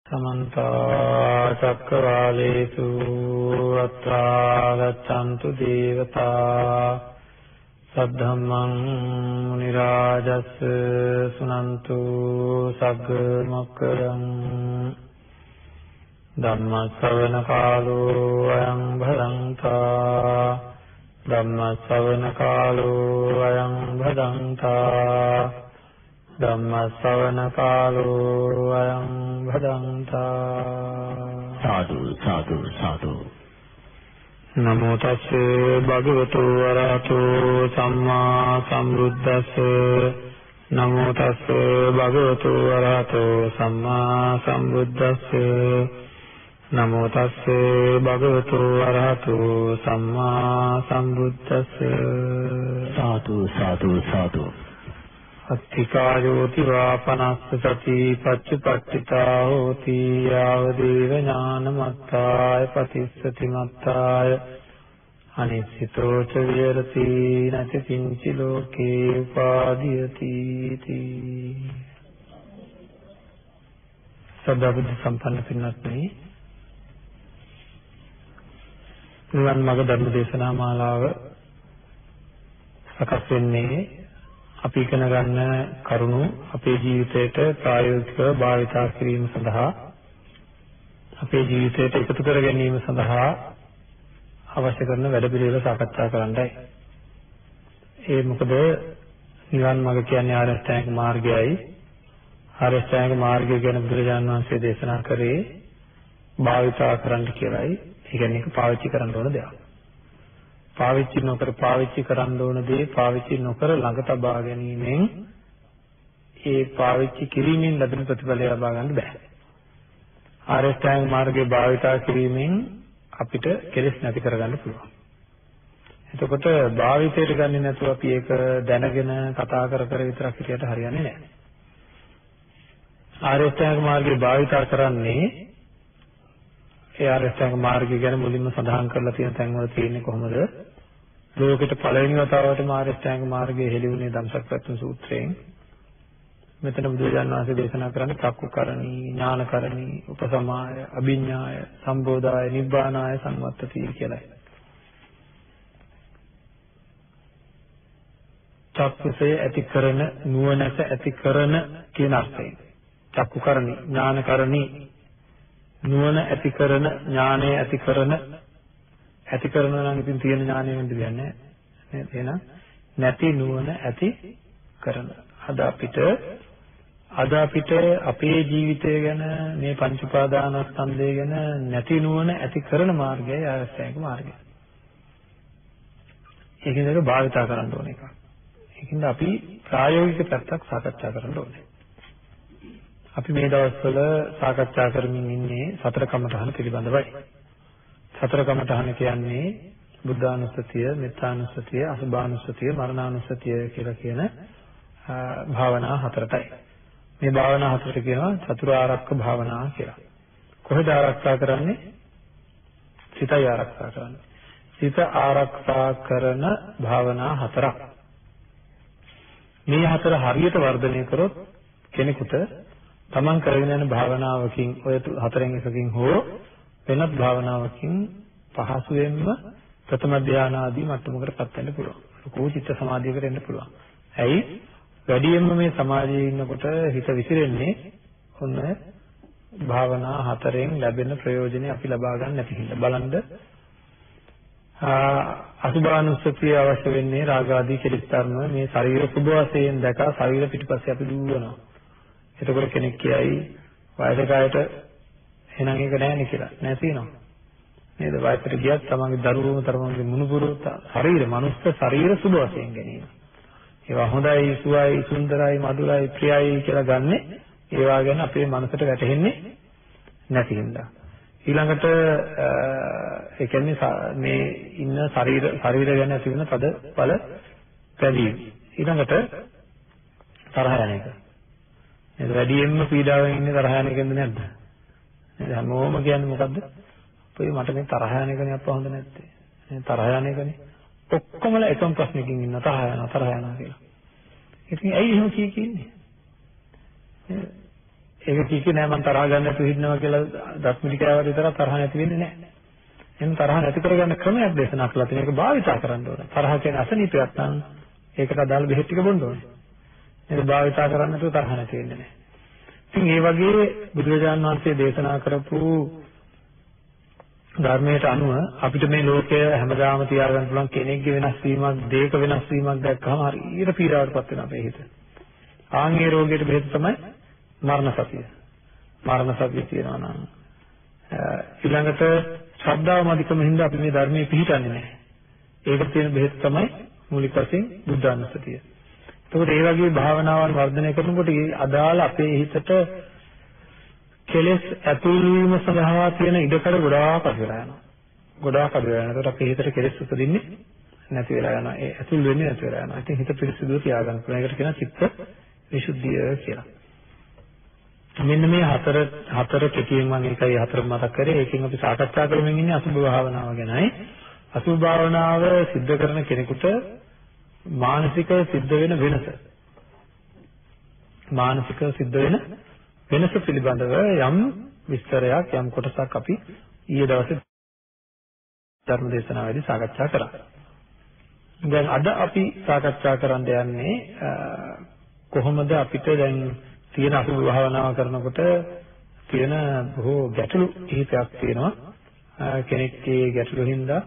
समन्त चक्रवालेषु अत्रा गच्छन्तु देवता सद्धम्मं मुनिराजस्य सुनन्तु सग्गमोक्खदं धम्मश्रवणकालो अयं भदन्ता धम्मश्रवणकालो अयं भदन्ता ධම්මස්සවනකාලෝ අයං භදන්තා සාදු සාදු සාදු නමෝ තස්සේ භගවතු වරහතෝ සම්මා සම්බුද්දස්ස නමෝ තස්සේ භගවතු වරහතෝ සම්මා සම්බුද්දස්ස නමෝ තස්සේ භගවතු වරහතෝ සම්මා සම්බුද්දස්ස සාදු සාදු සාදු අත්තිකායෝති වාපනස්ස සති පච්චුපට්ඨිතා හෝති යාවදේව ඥානමත්තාය පතිස්සති මත්තාය අනිසිතෝ ච විහෙරති නති කිංචි ලෝකේ උපාදීයති තී සදාබුද්ධ සම්පන්න පින්වත්නි නිවන් මාර්ග ධර්ම දේශනා මාලාව සකස් වෙන්නේ අපි ඉගෙන ගන්න කරුණු අපේ ජීවිතයට ප්‍රායෝගිකව භාවිතා කිරීම සඳහා අපේ ජීවිතයට එකතු කර ගැනීම සඳහා අවශ්‍ය කරන වැඩපිළිවෙල සාකච්ඡා කරන්නයි. ඒ මොකද නිවන් මාර්ග කියන්නේ ආරෂ්ඨාංග මාර්ගයයි. ආරෂ්ඨාංග මාර්ගය ගැන බුදුරජාණන් වහන්සේ දේශනා කරේ භාවිතා කරන්න කියලායි. ඒ කියන්නේ ඒක පාවිච්චි කරන්න ඕන දෙයක්. පාවිච්චි නොකර පාවිච්චි කරන්න ඕන දේ පාවිච්චි නොකර ළඟ තබා ගැනීමෙන් ඒ පාවිච්චි කිරීමෙන් ලැබෙන ප්‍රතිඵලය ලබා ගන්න බෑ. ආරෂ්ඨාංග මාර්ගයේ භාවිතා කිරීමෙන් අපිට කෙලෙස් නැති කරගන්න පුළුවන්. එතකොට භාවිතයට ගන්නේ නැතුව අපි ඒක දැනගෙන කතා කර කර විතරක් හිටියට හරියන්නේ නැහැ. ආරෂ්ඨාංග මාර්ගයේ භාවිතා කරන්නේ ඒ ආරෂ්ඨාංග මාර්ගය ගැන මුලින්ම සඳහන් කරලා තියෙන තැන්වල තියෙන්නේ කොහොමද? ලෝකෙට පළවෙනි වතාවටම ආරෂ්ඨාංග මාර්ගය හෙළි වුණේ ධම්සක්පවත්තන සූත්‍රයෙන්. මෙතන බුදුරජාණන් වහන්සේ දේශනා කරන්නේ චක්කුකරණී, ඥානකරණී, උපසමාය, අභිඥාය, සම්බෝධාය, නිබ්බානාය සංවත්තති කියලායි. චක්කුසේ ඇති කරන, නුවණැස ඇති කරන කියන අර්ථයෙන්. චක්කුකරණී, ඥානකරණී නුවණ ඇති කරන ඥානය ඇති කරන නම් ඉතින් තියෙන ඥානය වෙන්න දෙයක් නැහැ නේද? එහෙනම් නැති නුවණ ඇති කරන අද අපිට අපේ ජීවිතය ගැන මේ පංච උපාදානස්කන්ධය ගැන නැති නුවණ ඇති කරන මාර්ගයයි ආරෂ්ඨාංග මාර්ගය. ඒකෙන්ද ඒක භාවිතා කරන්න ඕන එක. ඒකින්ද අපි ප්‍රායෝගික පැත්තක් සාකච්ඡා කරන්න ඕනේ. අපි මේ දවස්වල සාකච්ඡා කරමින් ඉන්නේ සතර කමඨහන පිළිබඳවයි. සතර කමඨහන කියන්නේ බුද්ධානුස්සතිය, මෙත්තානුස්සතිය, අසුභානුස්සතිය, මරණානුස්සතිය කියලා කියන භාවනා හතරටයි. මේ භාවනා හතරට කියනවා චතුරාර්යක භාවනා කියලා. කොහෙද ආරක්ෂා කරන්නේ? සිතයි ආරක්ෂා කරන්නේ. සිත ආරක්ෂා කරන භාවනා හතරක්. මේ හතර හරියට වර්ධනය කරොත් කෙනෙකුට තමන් කරගෙන යන භාවනාවකින් ඔය හතරෙන් එකකින් හෝ වෙනත් භාවනාවකින් පහසුවෙන්ම ප්‍රථම ධානය ආදී මට්ටමකටපත් වෙන්න පුළුවන්. ලෝකෝ චිත්ත සමාධියකට එන්න පුළුවන්. ඇයි? වැඩියෙන්ම මේ සමාධියේ ඉන්නකොට හිත විසිරෙන්නේ ඔන්න භාවනා හතරෙන් ලැබෙන ප්‍රයෝජනෙ අපි ලබා ගන්න නැති හින්දා. බලන්න අසුභානුස්සතිය අවශ්‍ය වෙන්නේ රාග ආදී කෙලෙස් ධර්ම මේ ශරීර සුභ වශයෙන් දැක ශරීර පිටපස්සේ අපි දුවනවා. එතකොට කෙනෙක් කියයි වයසක අයට එහෙනම් ඒක නැහැ නේ කියලා. නෑ තියෙනවා. නේද? වයසට ගියත් තමන්ගේ දරුවෝම තමන්ගේ මුණුපුරු ශරීර, මනුස්ස ශරීර සුභ වශයෙන් ගැනීම. ඒවා හොඳයි, සුවයි, සුන්දරයි, මధుරයි, ප්‍රියයි කියලා ගන්නෙ ඒවා ගැන අපේ මනසට වැටහෙන්නේ නැති හින්දා. ඊළඟට ඒ කියන්නේ මේ ඉන්න ශරීර ගැන ඇති වෙන තද බල පැවීම. ඊළඟට තරහ යන එක. නේද? වැඩියෙන්ම පීඩාවෙන් ඉන්නේ තරහ යන එකෙන්ද නැද්ද? නේද? හැමෝම කියන්නේ මොකද්ද? අපේ මට මේ තරහ යන එකනේ අප්පා හොඳ නැත්තේ. මේ තරහ යන එකනේ. ඔක්කොමලා එකම ප්‍රශ්නකින් ඉන්න තරහ යනවා කියලා. ඉතින් ඇයි එහෙම කියන්නේ? ඒක කිව්වේ නෑ මම තරහ ගන්න නැතුව ඉන්නවා කියලා දත්මිටි කෑවට විතර තරහ නැති වෙන්නේ නෑ. එහෙනම් තරහ නැති කරගන්න ක්‍රමයක් දේශනා කළා. මේක භාවිතා කරන්න ඕනේ. තරහ කියන්නේ අසනීපයක් නම් ඒකට අදාළ බෙහෙත් ටික බොන්න ඕනේ. මේක භාවිතා කරන්නේ නැතුව තරහ නැති වෙන්නේ නෑ. ඉතින් ඒ වගේ බුදුරජාණන් වහන්සේ දේශනා කරපු ධර්මයට අනුව අපිට මේ ලෝකය හැමදාම තියාගන්න පුළුවන් කෙනෙක්ගේ වෙනස් වීමක්, දේක වෙනස් වීමක් දැක්කම හරියට පීඩාවටපත් වෙනවා අපේ හිත. ආන්ගේ රෝගයට බෙහෙත තමයි මරණ සතිය. මරණ සතිය තියනවා නම් ඊළඟට ශ්‍රද්ධාව මදිකම හින්දා අපි මේ ධර්මයේ පිළිපදින්නේ නැහැ. ඒකට තියෙන බෙහෙත තමයි මූලික වශයෙන් බුද්ධානුස්සතිය. එතකොට ඒ වගේ භාවනාවන් වර්ධනය කරනකොට අදාළ අපේ හිතට කෙලෙස් ඇතුල් වීම සඳහා තියෙන ඉඩකඩ ගොඩාක් අඩු වෙලා යනවා. ගොඩාක් අඩු වෙලා යනකොට අපේ හිතට කෙලෙස් උපදින්නේ නැති වෙලා යනවා. ඒ ඇතුල් වෙන්නේ නැති වෙලා යනවා. ඉතින් හිත පිරිසිදුව තියාගන්න පුළුවන්. ඒකට කියනවා චිත්ත විසුද්ධිය කියලා. මෙන්න මේ හතර කෙටියෙන් මම ඒකයි හතර මතක් කරේ. ඒකෙන් අපි සාකච්ඡා කරමින් ඉන්නේ අසුභ භාවනාව ගැනයි. අසුභ භාවනාව සිද්ධ කරන කෙනෙකුට මානසික සිද්ධ වෙන වෙනස. මානසික සිද්ධ වෙන වෙනස පිළිබඳව යම් විස්තරයක් යම් කොටසක් අපි ඊයේ දවසේ ධර්ම දේශනාවේදී සාකච්ඡා කරා. දැන් අද අපි සාකච්ඡා කරන්න යන්නේ කොහොමද අපිට දැන් තියෙන අසුභ භාවනාව කරනකොට තියෙන බොහෝ ගැටලු කිහිපයක් තියෙනවා. කෙනෙක්ගේ ගැටලු හින්දා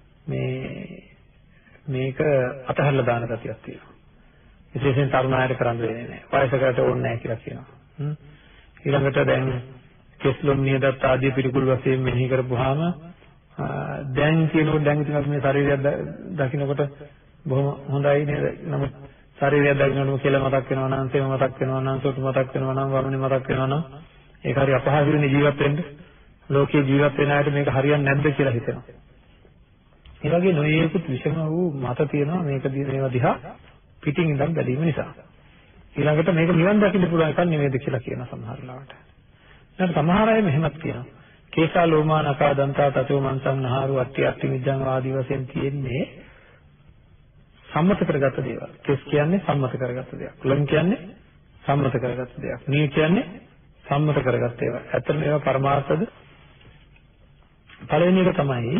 මේක අතහැරලා දාන ගතියක් තියෙනවා. විශේෂයෙන් තරුණ අයට කරන්න වෙන්නේ නැහැ. වයසකට ඕනේ නැහැ කියලා කියනවා. ඊළඟට දැන් කෙස්ලොම් නියදත් ආදී පිළිකුල් වශයෙන් මෙනෙහි කරපුවාම දැන් කියනකොට දැන් ඉතින් අපි මේ ශරීරය දකින්නකොට බොහොම හොඳයි නේද? නමුත් ශරීරය දකින්නකොට කියලා මතක් වෙනවා නම්, සේම මතක් වෙනවා නම්, සොටු මතක් වෙනවා නම්, වරුණි මතක් වෙනවා නම් ඒක හරි අපහසුනේ ජීවත් වෙන්න. ලෝකේ ජීවත් වෙන අයට මේක හරියන්නේ නැද්ද කියලා හිතෙනවා. ඒ වගේ නොයේකුත් විෂම වූ මත තියෙනවා මේවා දිහා පිටින් ඉඳන් බැලීම නිසා. ඊළඟට මේක නිවන් දකින්න පුළුවන් එකක් නෙමෙයිද කියලා කියන සමහර ලාවට. දැන් සමහර අය මෙහෙමත් කියනවා. කේසා ලෝමා නකා දන්තා තතෝ මන්සං නහාරු අට්ටි අට්ටි විජ්ජං ආදී වශයෙන් තියෙන්නේ සම්මත කරගත්ත දේවල්. කෙස් කියන්නේ සම්මත කරගත්ත දෙයක්. ලොම් කියන්නේ සම්මත කරගත්ත දෙයක්. නී කියන්නේ සම්මත කරගත්ත ඒවා. ඇත්තටම ඒවා පරමාර්ථද? පළවෙනි එක තමයි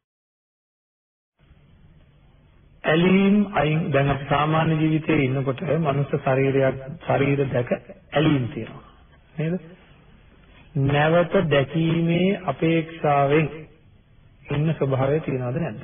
ඇලීම් අයින්. දැන් අපි සාමාන්‍ය ජීවිතයේ ඉන්නකොට මනුස්ස ශරීර දැක ඇලීම් තියෙනවා නේද? නැවත දැකීමේ අපේක්ෂාවෙන් ඉන්න ස්වභාවය තියෙනවද නැද්ද?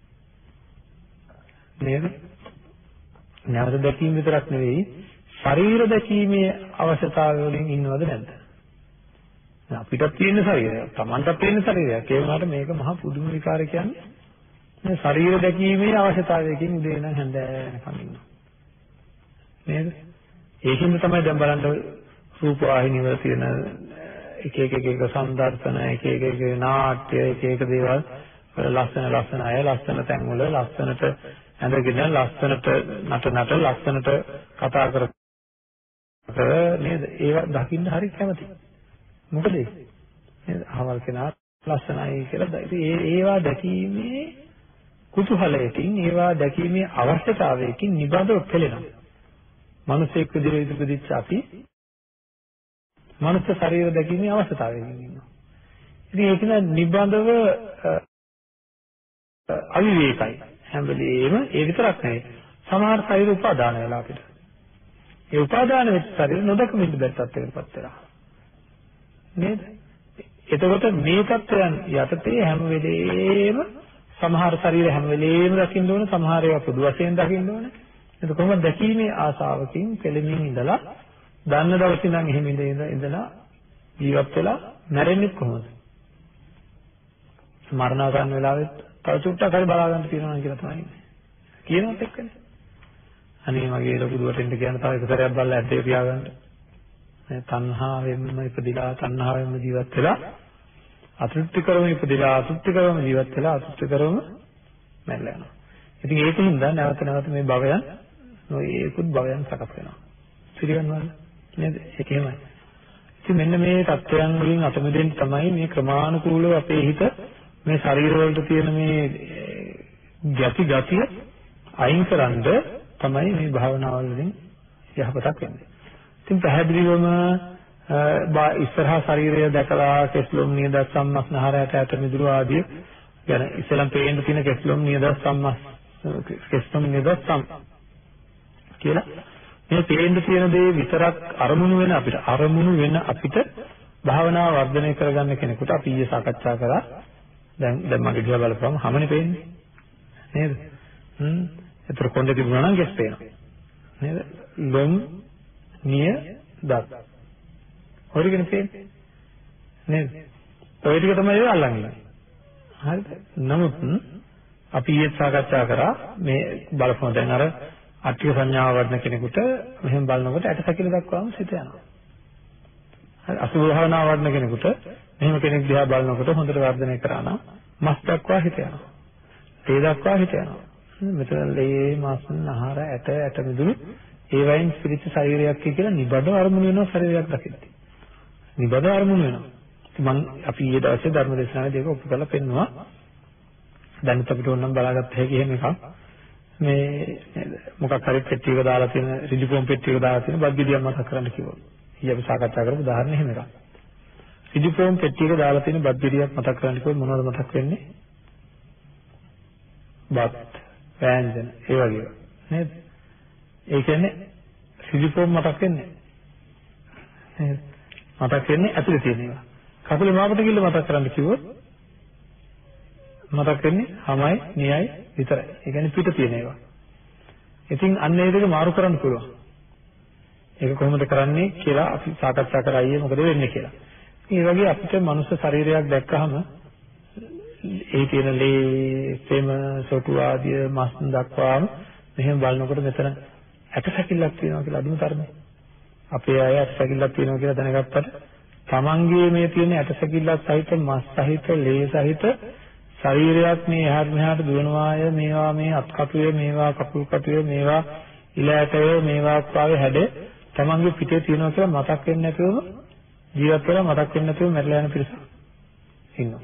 නේද? නැවත දැකීම විතරක් නෙවෙයි ශරීර දැකීමේ අවශ්‍යතාවය වලින් ඉන්නවද නැද්ද? අපිටත් තියෙන ශරීරයක්, Tamanටත් තියෙන ශරීරයක්. ඒ වුණාට මේක මහා පුදුම විකාරය කියන්නේ. මේ ශරීර දැකීමේ අවශ්‍යතාවයකින් උදේ ඉඳන් හැන්දෑව වෙනකන් ඉන්නවා. නේද? ඒකින්ද තමයි දැන් බලන්න රූප වාහිනී වල තියෙන එක සම්දර්ශන, එක නාට්‍ය, එක දේවල් ලස්සන අය ලස්සන තැන්වල ලස්සනට ඇඳගෙන ලස්සනට නට ලස්සනට කතා කර නේද? ඒවා දකින්න හරි කැමති. මොකද නේද? අහවල් කෙනා ලස්සනයි කියලා ඒවා දැකීමේ කුතුහලයෙන් ඒවා දැකීමේ අවශ්‍යතාවයකින් නිබඳව පෙළෙනවා. මිනිසෙක් විදිහට ඉදිරිපදිච්ච අපි මනුස්ස ශරීර දැකීමේ අවශ්‍යතාවයකින් ඉන්නවා. ඉතින් ඒක නිබඳව අවිවේකයි. හැම වෙලේම ඒ විතරක් නෙවෙයි. සමහර ශරීර උපාදාන වෙලා අපිට. ඒ උපාදාන වෙච්ච ශරීර නොදකමින් ඉඳපත් වෙලා. නේද? එතකොට මේ තත්ත්වයන් යටතේ හැම වෙලේම සමහර ශරීර හැම වෙලේම දකින්න ඕන, සමහර ඒවා පොදු වශයෙන් දකින්න ඕන. ඒක කොහොමද දැකීමේ ආසාවකින් පෙළෙමින් ඉඳලා දන්න දවසේ ඉඳන් එහෙම ඉඳලා ජීවත් වෙලා මැරෙන්නේ කොහොමද? මරණාසන්න වෙලාවෙත් තව චුට්ටක් හරි බලා ගන්න තියෙනවා කියලා තමයි ඉන්නේ. කියනවත් එක්කනේ. අනේ මගේ ලොකු දුවට එන්න කියන තව එක සැරයක් බලලා ඇද්දේ පියාගන්න. මේ තණ්හාවෙන්ම ඉපදිලා තණ්හාවෙන්ම ජීවත් වෙලා අතෘප්ති කරම ඉපදිලා අතෘප්ති කරම ජීවත් වෙලා අතෘප්ති කරම මැරලා යනවා. ඉතින් ඒකින්ද නැවත මේ භවයන් නොයේකුත් භවයන් සකස් වෙනවා. පිළිගන්නවද? නේද? ඒක එහෙමයි. ඉතින් මෙන්න මේ තත්ත්වයන් වලින් අත මිදෙන්න තමයි මේ ක්‍රමානුකූලව අපේ හිත මේ ශරීර වලට තියෙන මේ ගතිය අයින් කරන්ද තමයි මේ භාවනාවල් වලින් යහපතක් වෙන්නේ. ඉතින් පැහැදිලිවම ඉස්සරහා ශරීරය දැකලා කෙස්ලොම් නියද සම්මස්නහරයට ඇට මිදුළු ආදී ගැන ඉස්සෙල්ලා පේන්න තියෙන කෙස්ලොම් නියද සම්මස් කෙස්ලොම් නියද සම් කියලා මේ පේන්න තියෙන දේ විතරක් අරමුණු වෙන අපිට භාවනාව වර්ධනය කරගන්න කෙනෙකුට අපි ඊයේ සාකච්ඡා කරා දැන් මගේ දිහා බලපුවම හැමනේ පේන්නේ නේද? ඒතර කොණ්ඩේ තිබුණා නම් ගැස් පේනවා නේද? ලොම් නිය දත් හොරිගෙන පේන්නේ නේද? ඔය ටික තමයි ඒක අල්ලන්නේ. හරිද? නමුත් අපි ඊයේ සාකච්ඡා කරා මේ බලපුවා දැන් අර අට්ටික සංඥාව වඩන කෙනෙකුට මෙහෙම බලනකොට ඇට සැකිලි දක්වාම සිත යනවා. හරි අසුභ භාවනාව වඩන කෙනෙකුට මෙහෙම කෙනෙක් දිහා බලනකොට හොඳට වර්ධනය කරා නම් මස් දක්වා හිත යනවා. තේ දක්වා හිත යනවා. මෙතන ලේ මස් නහර ඇට මිදුළු ඒ වයින් පිරිච්ච ශරීරයක් කියලා නිබඳ අරමුණු වෙනවා ශරීරයක් දකිද්දී. නිබඳ අරමුණු වෙනවා. මම අපි ඊයේ දවසේ ධර්ම දේශනාවේ ඒක ඔප්පු කරලා පෙන්නවා. දැන් අපිට ඕනම් බලාගත්ත හැකි එහෙම එකක්. මේ මොකක් හරි පෙට්ටියක දාලා තියෙන රිජිපොම් පෙට්ටියක දාලා තියෙන බද්ගිඩියක් මතක් කරන්න කිව්වොත්. ඊයේ අපි සාකච්ඡා කරපු උදාහරණ එහෙම එකක්. රිජිපොම් පෙට්ටියක දාලා තියෙන බද්ගිඩියක් මතක් කරන්න කිව්වොත් මොනවද මතක් වෙන්නේ? බත්, වෑංජන ඒ වගේ නේද? ඒ කියන්නේ රිජිපොම් මතක් වෙන්නේ නේද? මතක් වෙන්නේ ඇතුලේ තියෙන ඒවා. කකුලේ මාපට කිල්ල මතක් කරන්න කිව්වොත් මතක් වෙන්නේ හමයි, නියයි විතරයි. ඒ කියන්නේ පිට තියෙන ඒවා. ඉතින් අන්න ඒ දෙක මාරු කරන්න පුළුවන්. ඒක කොහොමද කරන්නේ කියලා අපි සාකච්ඡා කරා ඊයේ මොකද වෙන්නේ කියලා. මේ වගේ අපිට මනුස්ස ශරීරයක් දැක්කහම ඒ තියෙන ලේ, සෙම, සොටු ආදී මස් දක්වාම මෙහෙම බලනකොට මෙතන ඇට සැකිල්ලක් තියෙනවා කියලා අඳුම තරමේ. අපේ අය ඇට සැකිල්ලක් තියෙනවා කියලා දැනගත්තට තමන්ගේ මේ තියෙන ඇට සැකිල්ලක් සහිත මස් සහිත ලේ සහිත ශරීරයක් මේ එහාට මෙහාට දුවනවාය මේවා මේ අත්කටුවේ මේවා කකුල් කටුවේ මේවා ඉලෑටය මේවා වාගේ හැඩ තමන්ගේ පිටේ තියෙනවා කියලා මතක් වෙන්නේ නැතුවම ජීවත් වෙලා මතක් වෙන්නේ නැතුව මැරලා යන පිරිසක් ඉන්නවා.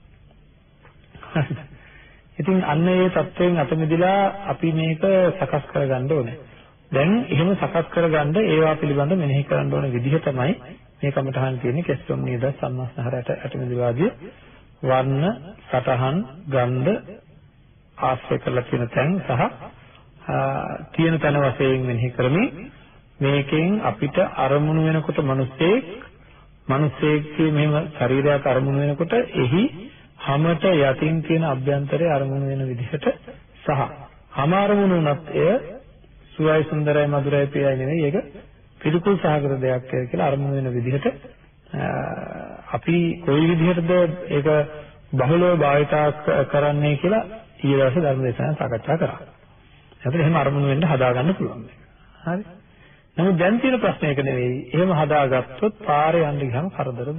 ඉතින් අන්න ඒ තත්ත්වයෙන් අත මිදලා අපි මේක සකස් කරගන්න ඕනේ. දැන් එහෙම සකස් කරගන්න ඒවා පිළිබඳව මෙනෙහි කරන්න ඕන විදිහ තමයි මේ කමඨහන් කියන්නේ කෙස්ලොම් නියද සම්මස්නහරට ඇට මිදුලාදී වර්ණ, සටහන්, ගන්ධ ආශ්‍රය කරලා තියෙන තැන් සහ තියෙන තැන වශයෙන් මෙනෙහි කරමින් මේකෙන් අපිට අරමුණු වෙනකොට මිනිස්සෙක්ගේ මෙහෙම ශරීරයක් අරමුණු වෙනකොට එහි හැමත යටින් තියෙන අභ්‍යන්තරයේ අරමුණු වෙන විදිහට සහ හැම අරමුණු උනත් එය සුවයි සුන්දරයි මధుරයි ප්‍රියයි නෙවෙයි ඒක පිළිකුල් සහගත දෙයක් කියලා අරමුණු වෙන විදිහට අපි කොයි විදිහටද ඒක බහුලව භාවිතා කරන්නේ කියලා ඊයේ දවසේ ධර්ම දේශනාව සාකච්ඡා කරා. ඒකට එහෙම අරමුණු වෙන්න හදාගන්න පුළුවන්. හරි. නමුත් දැන් තියෙන ප්‍රශ්නේ ඒක නෙවෙයි. එහෙම හදාගත්තොත් පාරේ යන්න ගියාම කරදරද?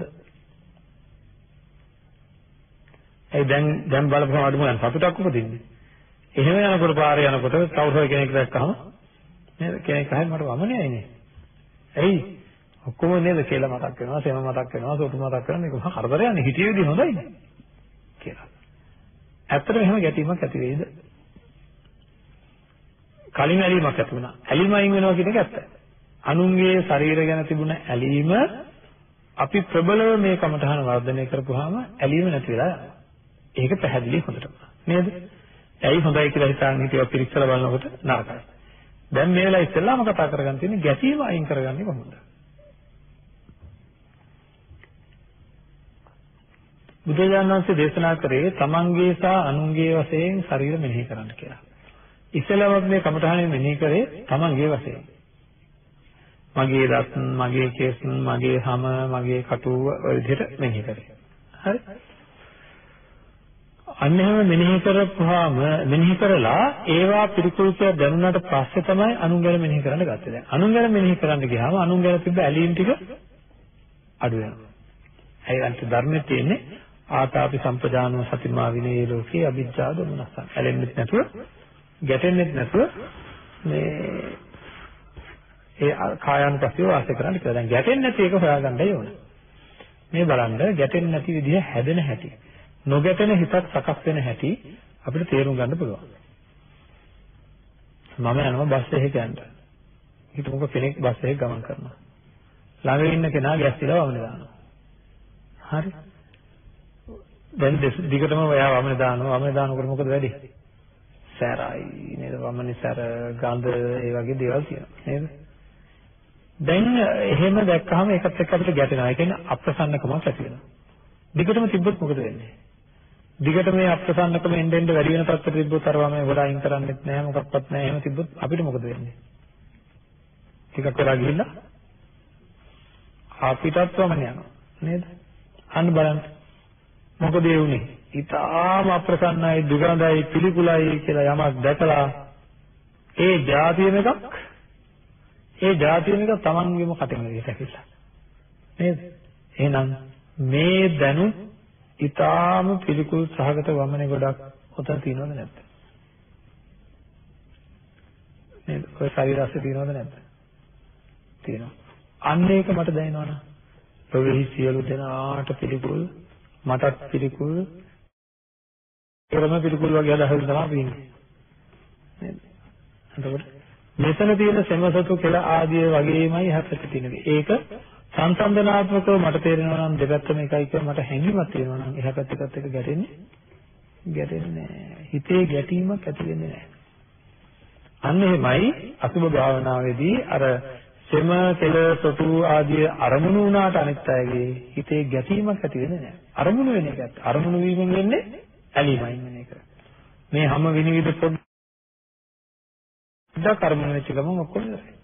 ඒ දැන් බලපුවම අඩුම ගන්න සතුටක් උපදින්නේ. එහෙම යනකොට පාරේ යනකොට කවුරු කෙනෙක් දැක්කම නේද කෙනෙක් අහයි මට වමනේ නේ. ඇයි? ඔක්කොම නේද කියලා මතක් වෙනවා, සෙම මතක් වෙනවා, සොටු මතක් වෙනවා. මේක මහා කරදරයක්නේ. හිතේ විදිහ හොඳයිද? කියලා. ඇත්තටම එහෙම ගැටීමක් ඇති වෙයිද? කලින් ඇලීමක් ඇති වුණා. ඇලීම අයින් වෙනවා කියන එක ඇත්ත. අනුන්ගේ ශරීර ගැන තිබුණ ඇලීම අපි ප්‍රබලව මේ කමඨහන වර්ධනය කරපුවාම ඇලීම නැති වෙලා යනවා. ඒක පැහැදිලි හොඳටම. නේද? ඇයි හොඳයි කියලා හිතාගෙන හිටියව පිරික්සලා බලනකොට නරකයි. දැන් මේ වෙලාව ඉස්සෙල්ලාම කතා කරගන්න තියෙන්නේ ගැටීම අයින් කරගන්නේ කොහොමද? බුදුරජාණන් වහන්සේ දේශනා කරේ තමන්ගේ සහ අනුන්ගේ වශයෙන් ශරීර මෙනෙහි කරන්න කියලා. ඉස්සෙල්ලාම මේ කමඨහනේ මෙනෙහි කරේ තමන්ගේ වශයෙන්. මගේ දත්, මගේ කෙස්, මගේ හම, මගේ කටුව ඔය විදිහට මෙනෙහි කරේ. හරි? අන්න එහෙම මෙනෙහි කරපුවාම මෙනෙහි කරලා ඒවා පිළිකුල් කියලා දැනුණාට පස්සේ තමයි අනුන් ගැන මෙනෙහි කරන්න ගත්තේ. දැන් අනුන් ගැන මෙනෙහි කරන්න ගියාම අනුන් ගැන තිබ්බ ඇලීම් ටික අඩු වෙනවා. ඒ අන්ත ධර්මයේ තියෙන්නේ ආතාපි සම්පජානෝ සතිමා විනේ ලෝකේ අවිජ්ජා දොමනසං. ඇලෙන්නෙත් නැතුව, ගැටෙන්නෙත් නැතුව මේ ඒ කායानुපස්සීව වාසය කරන්න කියලා. දැන් ගැටෙන්නේ නැති එක හොයාගන්නයි ඕන. මේ බලන්න ගැටෙන්නේ නැති විදිහ හැදෙන හැටි. නොගැටෙන හිතක් සකස් වෙන හැටි අපිට තේරුම් ගන්න පුළුවන්. මම යනවා බස් එකේ යන්න. හිතමුකෝ කෙනෙක් බස් එකේ ගමන් කරනවා. ළඟ ඉන්න කෙනා ගැස්සිලා වමනේ දානවා. හරි. දැන් දිගටම ඔයා වමනේ දානකොට මොකද වෙන්නේ? සැරයි නේද? වමනේ සැර ගඳ ඒ වගේ දේවල් තියෙනවා නේද? දැන් එහෙම දැක්කහම ඒකත් එක්ක අපිට ගැටෙනවා. ඒ කියන්නේ අප්‍රසන්නකමක් ඇති වෙනවා. දිගටම තිබ්බොත් මොකද වෙන්නේ? දිගට මේ අප්‍රසන්නකම එන්න වැඩි වෙන තත්ත්වයට තිබ්බොත් අර වම ගොඩ අයින් කරන්නෙත් නැහැ මොකක්වත් නැහැ. එහෙම තිබ්බොත් අපිට මොකද වෙන්නේ? ටිකක් වෙලා ගිහිල්ලා අපිටත් වමන යනවා නේද? අන්න බලන්න. මොකද ඒ උනේ? ඊටාම අප්‍රසන්නයි දුගඳයි පිළිකුලයි කියලා යමක් දැකලා ඒ જાතියම එකක් තමන්ගේම කටින් එළියට ඇවිල්ලා නේද? එහෙනම් මේ දැනු ඊටාම පිළිකුල් සහගත වමනේ ගොඩක් ඔතන තියෙනවද නැද්ද? නේද? ඔය ශරීරාස්සේ තියෙනවද නැද්ද? තියෙනවා. අන්න ඒක මට දැනෙනවනේ. ප්‍රවේහි සියලු දෙනාට පිළිකුල් මටත් පිළිකුල් ඒකම පිළිකුල් වගේ අදහස් තමයි අපි ඉන්නේ. නේද? එතකොට මෙතන තියෙන සෙමසතු කියලා ආදී වගේමයි හැපෙට තියෙන්නේ. ඒක සංසන්දනාත්මකව මට තේරෙනවා නම් දෙපැත්තම එකයි කියලා මට හැඟීමක් තියෙනවා නම් එහා පැත්තකත් එක ගැටෙන්නේ නැහැ. හිතේ ගැටීමක් ඇති වෙන්නේ නැහැ. අන්න එහෙමයි අසුභ භාවනාවේදී අර සෙම කෙල සොටු ආදී අරමුණු වුණාට අනිත් අයගේ හිතේ ගැටීමක් ඇති වෙන්නේ නැහැ. අරමුණු වෙන එකත් අරමුණු වීමෙන් වෙන්නේ ඇලීමයි වෙන එක. මේ හැම විනිවිද පොඩ්ඩක් අරමුණු වෙච්ච ගමන් ඔක්කොම ඉවරයි.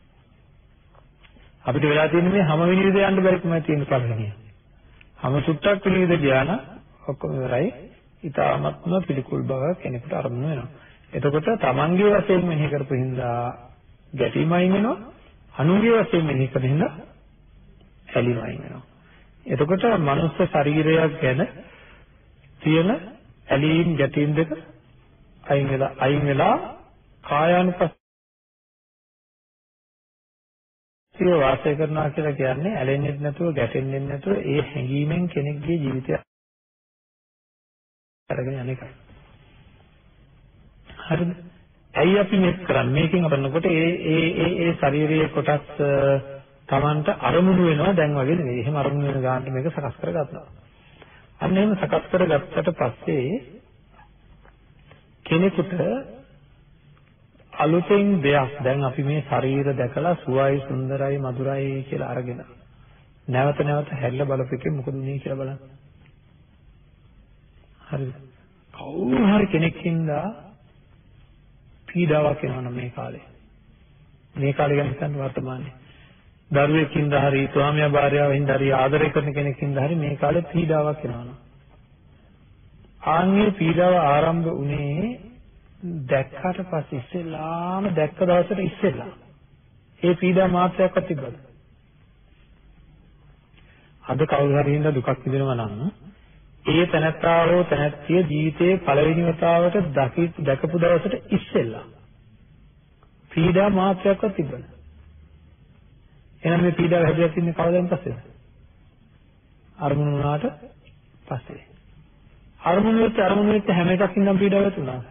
අපිට වෙලා තියෙන්නේ මේ හැම විනිවිද යන්න බැරිකමයි තියෙන පළවෙනිය. හැම සුට්ටක් විනිවිද ගියාන ඔක්කොම ඉවරයි. ඊටාත්ම පිළිකුල් බව කෙනෙකුට අරමුණු වෙනවා. එතකොට තමන්ගේ වශයෙන් මෙහෙ කරපු හින්දා ගැටීමයි වෙනවා. අනුන්ගේ වශයෙන් මෙහෙ කරන හින්දා ඇලීමයි වෙනවා. එතකොට මනුස්ස ශරීරයක් ගැන තියෙන ඇලීම් ගැටීම් දෙක අයින් වෙලා කායානුපස්සීව වාසය කරනවා කියලා කියන්නේ ඇලෙන්නේ නැතුව ගැටෙන්නේ නැතුව ඒ හැඟීමෙන් කෙනෙක්ගේ ජීවිතය අරගෙන යන එකයි. හරිද? ඇයි අපි මේක කරන්නේ? මේකෙන් අපනකොට ඒ ශාරීරික කොටස් Tamanට අරමුණු වෙනවා දැන් වගේ නෙවෙයි. එහෙම අරමුණු වෙන ගානට මේක සකස් කරගන්නවා. අන්න එහෙම සකස් කරගත්තට පස්සේ කෙනෙකුට අලුතෙන් දෙයක් දැන් අපි මේ ශරීර දැකලා සුවයි සුන්දරයි මధుරයි කියලා අරගෙන නැවත නැවත හැරිලා බලපෙකේ මොකද උනේ කියලා බලන්න. හරිද? කවුරු හරි කෙනෙක්ින්දා පීඩාවක් එනවා මේ කාලේ. මේ කාලේ ගැන හිතන්න වර්තමානයේ. දරුවෙක්ින්ද හරි ස්වාමියා භාර්යාවෙන්ද හරි ආදරය කරන කෙනෙක්ින්ද හරි මේ කාලේ පීඩාවක් එනවා. ආන්ගේ පීඩාව ආරම්භ වුණේ දැක්කට පස්සේ ඉස්සෙල්ලාම දැක්ක දවසට ඉස්සෙල්ලා. ඒ පීඩා මාත්‍රයක්වත් තිබ්බද? අද කවුරු හරි හින්දා දුකක් විඳිනවා නම් ඒ තනත්තාවෝ තනත්තිය ජීවිතයේ පළවෙනි වතාවට දැකපු දවසට ඉස්සෙල්ලා පීඩා මාත්‍රයක්වත් තිබ්බද? එහෙනම් මේ පීඩාව හැදලා තින්නේ කවදාද පස්සේද? අරමුණු වුණාට පස්සේ. අරමුණු වෙච්ච හැම එකකින්ම පීඩාවක් ඇති වුණාද?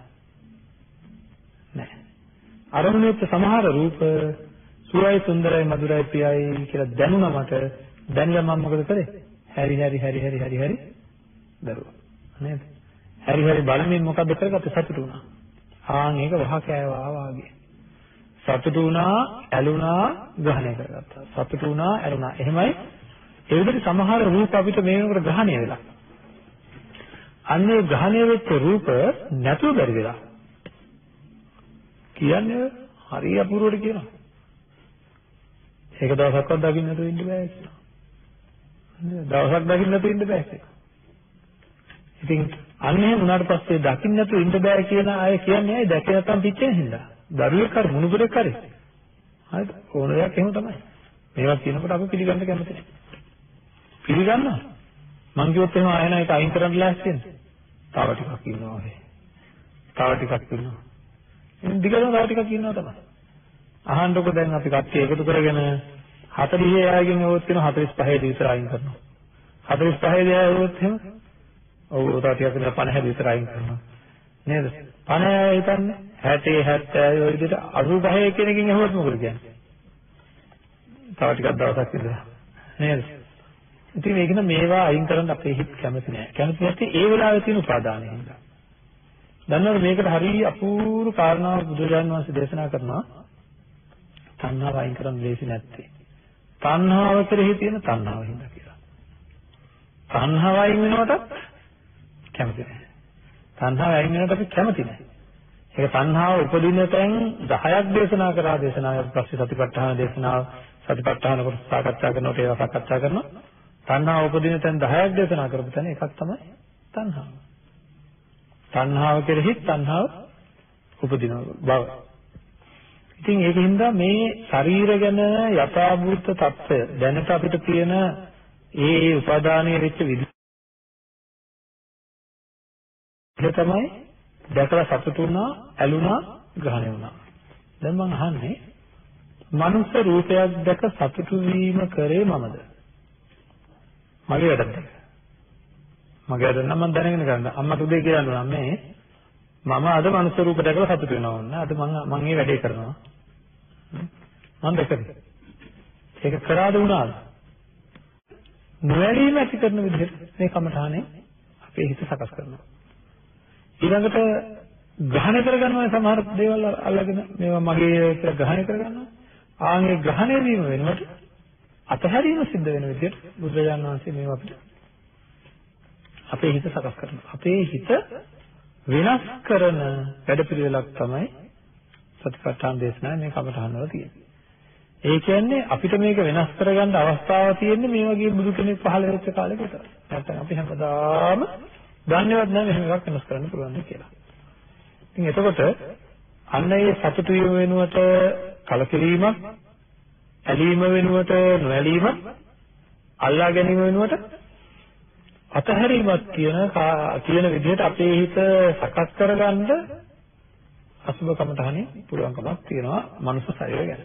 නැහැ. අරමුණු වෙච්ච සමහර රූප සුවයි සුන්දරයි මధుරයි ප්‍රියයි කියලා දැනුණා මට. දැනලා මම මොකද කරේ? හැරි දරුවා. නේද? හැරි බලමින් මොකද්ද කරගත්තේ? සතුටු වුණා. ආන් ඒක වහ කෑවා වාගේ. සතුටු වුණා, ඇලුනා, ග්‍රහණය කරගත්තා. සතුටු වුණා, ඇලුනා. එහෙමයි ඒ විදිහට සමහර රූප අපිට මේ වෙනකොට ග්‍රහණය වෙලා. අන්නේ ග්‍රහණය වෙච්ච රූප නැතුව බැරි වෙලා. කියන්නේ හරි අපූර්වට කියනවා. ඒක දවසක්වත් දකින්න නැතුව ඉන්න බෑ කියලා. දවසක් දකින්න නැතුව ඉන්න බෑ කියලා. ඉතින් අන්නේ වුණාට පස්සේ දකින්න නැතුව ඉන්න බෑ කියන අය කියන්නේ ඇයි? දැකේ නැත්තම් පිච්චෙන හින්දා. දරුවෙක් හරි මුණුබුරෙක් හරි. හරිද? ඕන දෙයක් එහෙම තමයි. මේවා කියනකොට අපි පිළිගන්න කැමති නැහැ. පිළිගන්නවා. මං කිව්වොත් එහෙම ආයෙ නෑ ඒක අයින් කරන්න ලෑස්ති වෙන්න. තව ටිකක් ඉන්නවා ඔය. තව ටිකක් ඉන්නවා. ඉතින් දිගටම තව ටිකක් ඉන්නවා තමයි. අහන්නකො දැන් අපි කට්ටිය එකතු කරගෙන 40 යායකින් ඕවත් කියන 45 දී විතර අයින් කරනවා. 45 දී ආවොත් එහෙම ඔව් තව ටිකක් ඉඳලා 50 දී විතර අයින් කරනවා. නේද? 50 හිතන්නේ 60 70 ඔය විදිහට 85 කෙනකින් ඇහුවොත් මොකද කියන්නේ? තව ටිකක් දවසක් ඉඳලා. නේද? ඉතින් මේක නම් මේවා අයින් කරන්න අපේ හිත කැමති නෑ. කැමති නැත්තේ ඒ වෙලාවේ තියෙන උපාදානය හින්දා. දන්නවද මේකට හරිය අපූර්ව කාරණාවක් බුදුරජාණන් වහන්සේ දේශනා කරනවා. තණ්හාව අයින් කරන්න ලේසි නැත්තේ. තණ්හාව කෙරෙහි තියෙන තණ්හාව හින්දා කියලා. තණ්හාව අයින් වෙනකොටත් කැමති නෑ. තණ්හාව අයින් වෙනකොට අපි කැමති නෑ. ඒක තණ්හාව උපදින තැන් 10ක් දේශනා කරා. දේශනාවේ පස්සේ සතිපට්ඨාන දේශනාව සතිපට්ඨාන කොට සාකච්ඡා කරනකොට ඒවා සාකච්ඡා කරනවා. තණ්හාව උපදින තැන් 10ක් දේශනා කරපු තැන එකක් තමයි තණ්හාව. තණ්හාව කෙරෙහි තණ්හාව උපදින බව. ඉතින් ඒකින්ද මේ ශරීර ගැන යථාභූත తত্ত্বය දැනට අපිට තියෙන ඒ උපාදානීය වෙච්ච විදිහ තමයි දැකලා සතුටු වුණා, ඇලුනා, ග්‍රහණය වුණා. දැන් මම අහන්නේ මනුස්ස රූපයක් දැක සතුටු වීම කරේ මමද? මගේ වැඩද? මගේ වැඩ නම් මම දැනගෙන ගන්න. අම්මට උදේ කියලා නෝ මේ මම අද මනුස්ස රූප දැකලා සතුටු වෙනවා වුණා. අද මම මේ වැඩේ කරනවා. මම දැකද? ඒක කරාද වුණාද? නොවැළීම ඇති කරන විදිහට මේ කමඨානේ අපේ හිත සකස් කරනවා. ඊළඟට ග්‍රහණය කරගන්නවා සමහර දේවල් අල්ලගෙන මේවා මගේ කියලා ග්‍රහණය කරගන්නවා. ආන්ගේ ග්‍රහණය වීම වෙනකොට අතහැරීම සිද්ධ වෙන විදිහට බුදුරජාණන් වහන්සේ මේවා අපිට අපේ හිත සකස් කරනවා. අපේ හිත වෙනස් කරන වැඩපිළිවෙලක් තමයි සතිපට්ඨාන දේශනාවේ මේ කමඨහන් වල තියෙන්නේ. ඒ කියන්නේ අපිට මේක වෙනස් කරගන්න අවස්ථාවක් තියෙන්නේ මේ වගේ බුදු කෙනෙක් පහළ වෙච්ච කාලෙක විතරයි. නැත්නම් අපි හැමදාම දන්නේවත් නැහැ මෙහෙම එකක් වෙනස් කරන්න පුළුවන් කියලා. ඉතින් එතකොට අන්න ඒ සතුටු වීම වෙනුවට කලකිරීමක්, ඇලීම වෙනුවට නොඇලීමක්, අල්ලා ගැනීම වෙනුවට අතහැරීමක් කියන විදිහට අපේ හිත සකස් කරගන්න අසුබ කමඨහනේ පුළුවන්කමක් තියෙනවා මනුස්ස ශරීරය ගැන.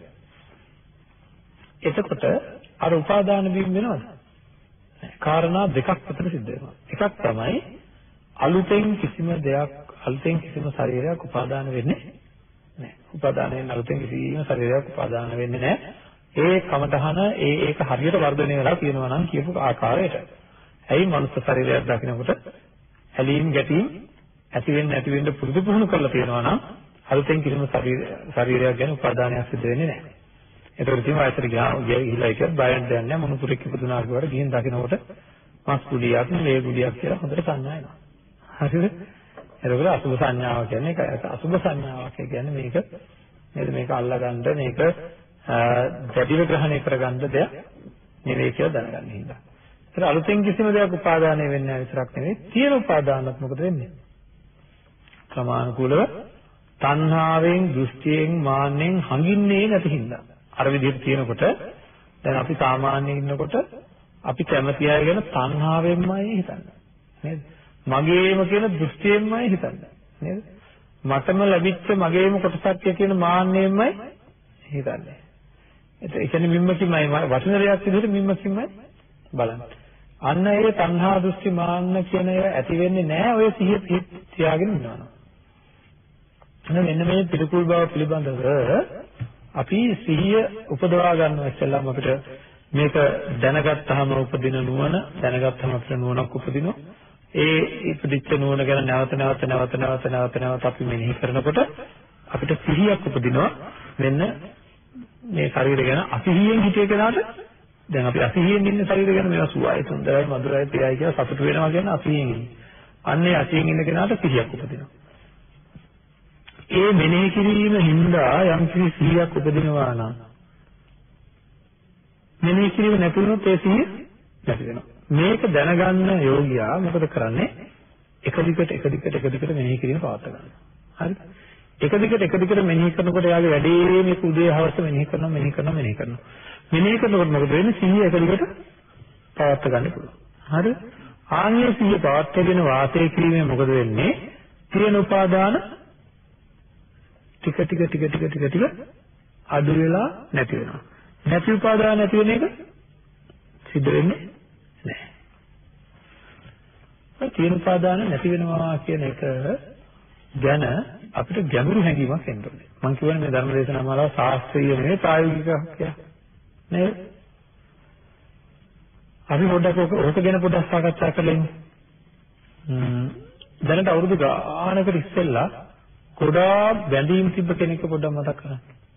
එතකොට අර උපාදාන වීම වෙනවද? කාරණා දෙකක් අතර සිද්ධ වෙනවා. එකක් තමයි අලුතෙන් කිසිම ශරීරයක් උපාදාන වෙන්නේ නැහැ. උපාදානයෙන් අලුතෙන් කිසිම ශරීරයක් උපාදාන වෙන්නේ නැහැ. ඒ කමඨහන ඒක හරියට වර්ධනය වෙලා තියෙනවා නම් කියපු ආකාරයට. ඇයි මනුස්ස ශරීරයක් දකිනකොට ඇලීම් ගැටීම් ඇති වෙන්න පුරුදු පුහුණු කරලා තියෙනවා නම් අලුතෙන් කිසිම ශරීරයක් ගැන උපාදානයක් සිදු වෙන්නේ නැහැ. ඒතකොට ඉතින් වයසට ගිහිලා ඉතින් බයෙන් දැනන්නේ නැහැ මොනුපුරෙක් ඉපදුනා කියවට ගිහින් දකිනකොට මස් කුඩියක් නේ කුඩියක් කියලා හොඳට සංඥා එනවා. හරිද? එතකොට අසුභ සංඥාව කියන්නේ ඒක අසුභ සංඥාවක් කියන්නේ මේක නේද මේක අල්ලගන්න මේක දැඩිව ග්‍රහණය කරගන්න දෙයක් නෙවෙයි කියලා දැනගන්න හින්දා. ඒතර අලුතෙන් කිසිම දෙයක් උපාදානය වෙන්නේ නැහැ විතරක් නෙවෙයි තියෙන උපාදානත් මොකද වෙන්නේ? ක්‍රමානුකූලව තණ්හාවෙන්, දෘෂ්ටියෙන්, මාන්නෙන් හංගින්නේ නැති හින්දා. අර විදිහට තියෙනකොට දැන් අපි සාමාන්‍යයෙන් ඉන්නකොට අපි කැමති අය ගැන තණ්හාවෙන්මයි හිතන්නේ. නේද? මගේම කියන දෘෂ්ටියෙන්මයි හිතන්නේ. නේද? මටම ලැබිච්ච මගේම කොටසක් කියන මාන්නෙන්මයි හිතන්නේ. ඒ කියන්නේ මිම්මකින්මයි වටින දෙයක් විදිහට මිම්මකින්මයි බලන්නේ. අන්න ඒ තණ්හා දෘෂ්ටි මාන්න කියන ඒවා ඇති වෙන්නේ නැහැ ඔය සිහිය තියාගෙන ඉන්නවා. මෙන්න මේ පිළිකුල් බව පිළිබඳව අපි සිහිය උපදවා ගන්නවා ඉස්සෙල්ලාම අපිට මේක දැනගත්තාම උපදින නුවණ දැනගත්තාම අපිට නුවණක් උපදිනවා. ඒ ඉපදිච්ච නුවණ ගැන නැවත අපි මෙනෙහි කරනකොට අපිට සිහියක් උපදිනවා. මෙන්න මේ ශරීරය ගැන අසිහියෙන් හිතේ කෙනාට දැන් අපි අසිහියෙන් ඉන්න ශරීරය ගැන මේවා සුවයි සුන්දරයි මధుරයි ප්‍රියයි කියලා සතුටු වෙනවා කියන්නේ අසිහියෙන් ඉන්නේ. අන්නේ අසිහියෙන් ඉන්න කෙනාට සිහියක් උපදිනවා. ඒ මෙනෙහි කිරීම හින්දා යම් කිසි සිහියක් උපදිනවා නම් මෙනෙහි කිරීම නැතුනොත් ඒ සිහිය නැති වෙනවා. මේක දැනගන්න යෝගියා මොකද කරන්නේ? එක දිගට මෙනෙහි කිරීම පවත්වා ගන්නවා. හරිද? එක දිගට මෙනෙහි කරනකොට එයාගේ වැඩේ මේක උදේ හවස මෙනෙහි කරනවා. මෙනෙහි කරනකොට මොකද වෙන්නේ? සිහිය එක දිගට පවත්වා ගන්න පුළුවන්. හරිද? ආන්‍ය සිහිය පවත්වාගෙන වාසය කිරීමෙන් මොකද වෙන්නේ? තියෙන උපාදාන ටික අඩු වෙලා නැති වෙනවා. නැති උපාදාන නැති වෙන එක සිද්ධ වෙන්නේ නැහැ. ඒ තියෙන උපාදාන නැති වෙනවා කියන එක ගැන අපිට ගැඹුරු හැඟීමක් එන්න ඕනේ. මම කියවනේ මේ ධර්ම දේශනා මාලාව ශාස්ත්‍රීය නෙවෙයි ප්‍රායෝගිකව කියලා. නේද? අපි පොඩ්ඩක් ඕක ගැන පොඩ්ඩක් සාකච්ඡා කරලා දැනට අවුරුදු ගානකට ඉස්සෙල්ලා ගොඩාක් බැඳීම් තිබ්බ කෙනෙක් පොඩ්ඩක් මතක් කරගන්න.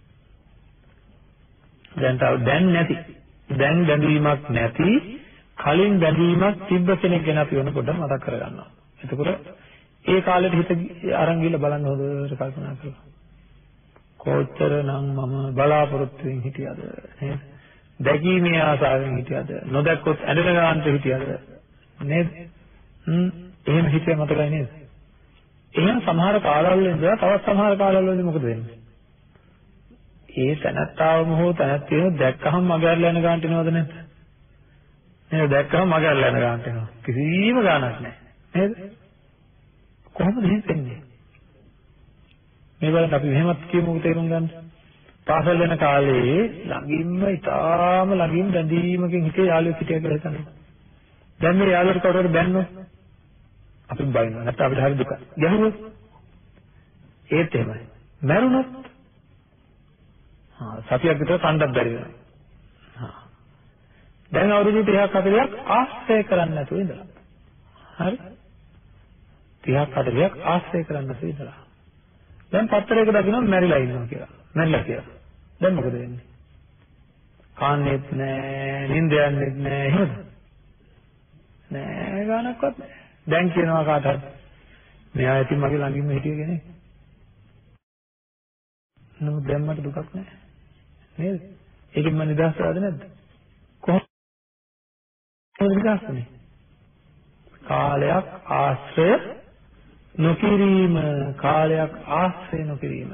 දැන් නැති. දැන් බැඳීමක් නැති කලින් බැඳීමක් තිබ්බ කෙනෙක් ගැන අපි වෙන පොඩ්ඩක් මතක් කරගන්නවා. එතකොට ඒ කාලෙට හිත අරන් ගිහලා බලන්න හොඳට කල්පනා කරලා. කොච්චරනම් මම බලාපොරොත්තු වෙමින් හිටියද නේද? දැකීමේ ආසාවෙන් හිටියද? නොදැක්කොත් ඇඬෙන ගානට හිටියද? නේද? එහෙම හිතේ මතකයි නේද? එහෙනම් සමහර කාලවල ඉඳලා තවත් සමහර කාලවලදී මොකද වෙන්නේ? ඒ තනත්තාවම හෝ තනත්තියම දැක්කහම මගේ අරලා යන ගානට එනවද නැද්ද? නේද? දැක්කහම මගේ අරලා යන ගානට එනවා. කිසිම ගානක් නැහැ. නේද? කොහොමද හිතෙන්නේ? මේ බලන්න අපි මෙහෙමත් කියමු තේරුම් ගන්න. පාසල් යන කාලේ ළඟින්ම ඉතාලම ළඟින් බැඳීමකින් හිතේ යාළුවෙක් හිටියා කියලා හිතන්න. දැන් මේ යාළුවට කවුරුහරි බැන්නොත් අපි බයිනවා. නැත්නම් අපිට හරි දුකයි. ගැහුවොත් ඒත් එහෙමයි. මැරුණොත් සතියක් විතර කණ්ඩක් බැරි වෙනවා. දැන් අවුරුදු 30ක් 40ක් ආශ්‍රය කරන්න නැතුව ඉඳලා. හරි? 30ක් 40ක් ආශ්‍රය කරන්න නැතුව ඉඳලා. දැන් පත්තරයක දකින්න මැරිලා ඉන්නවා කියලා. මැරිලා කියලා. දැන් මොකද වෙන්නේ? කාන්නේත් නෑ, නිින්ද යන්නේත් නෑ, එහෙමද? නෑ ගානක්වත් නෑ. දැන් කියනවා කාට හරි මෙයා ඉතින් මගේ ළඟින්ම හිටිය කෙනෙක්. නමුත් දැන් මට දුකක් නෑ. නේද? ඒකෙන් මම නිදහස් වෙලාද නැද්ද? කොහොමද නිදහස් වෙන්නේ? කාලයක් ආශ්‍රය නොකිරීම, කාලයක් ආශ්‍රය නොකිරීම.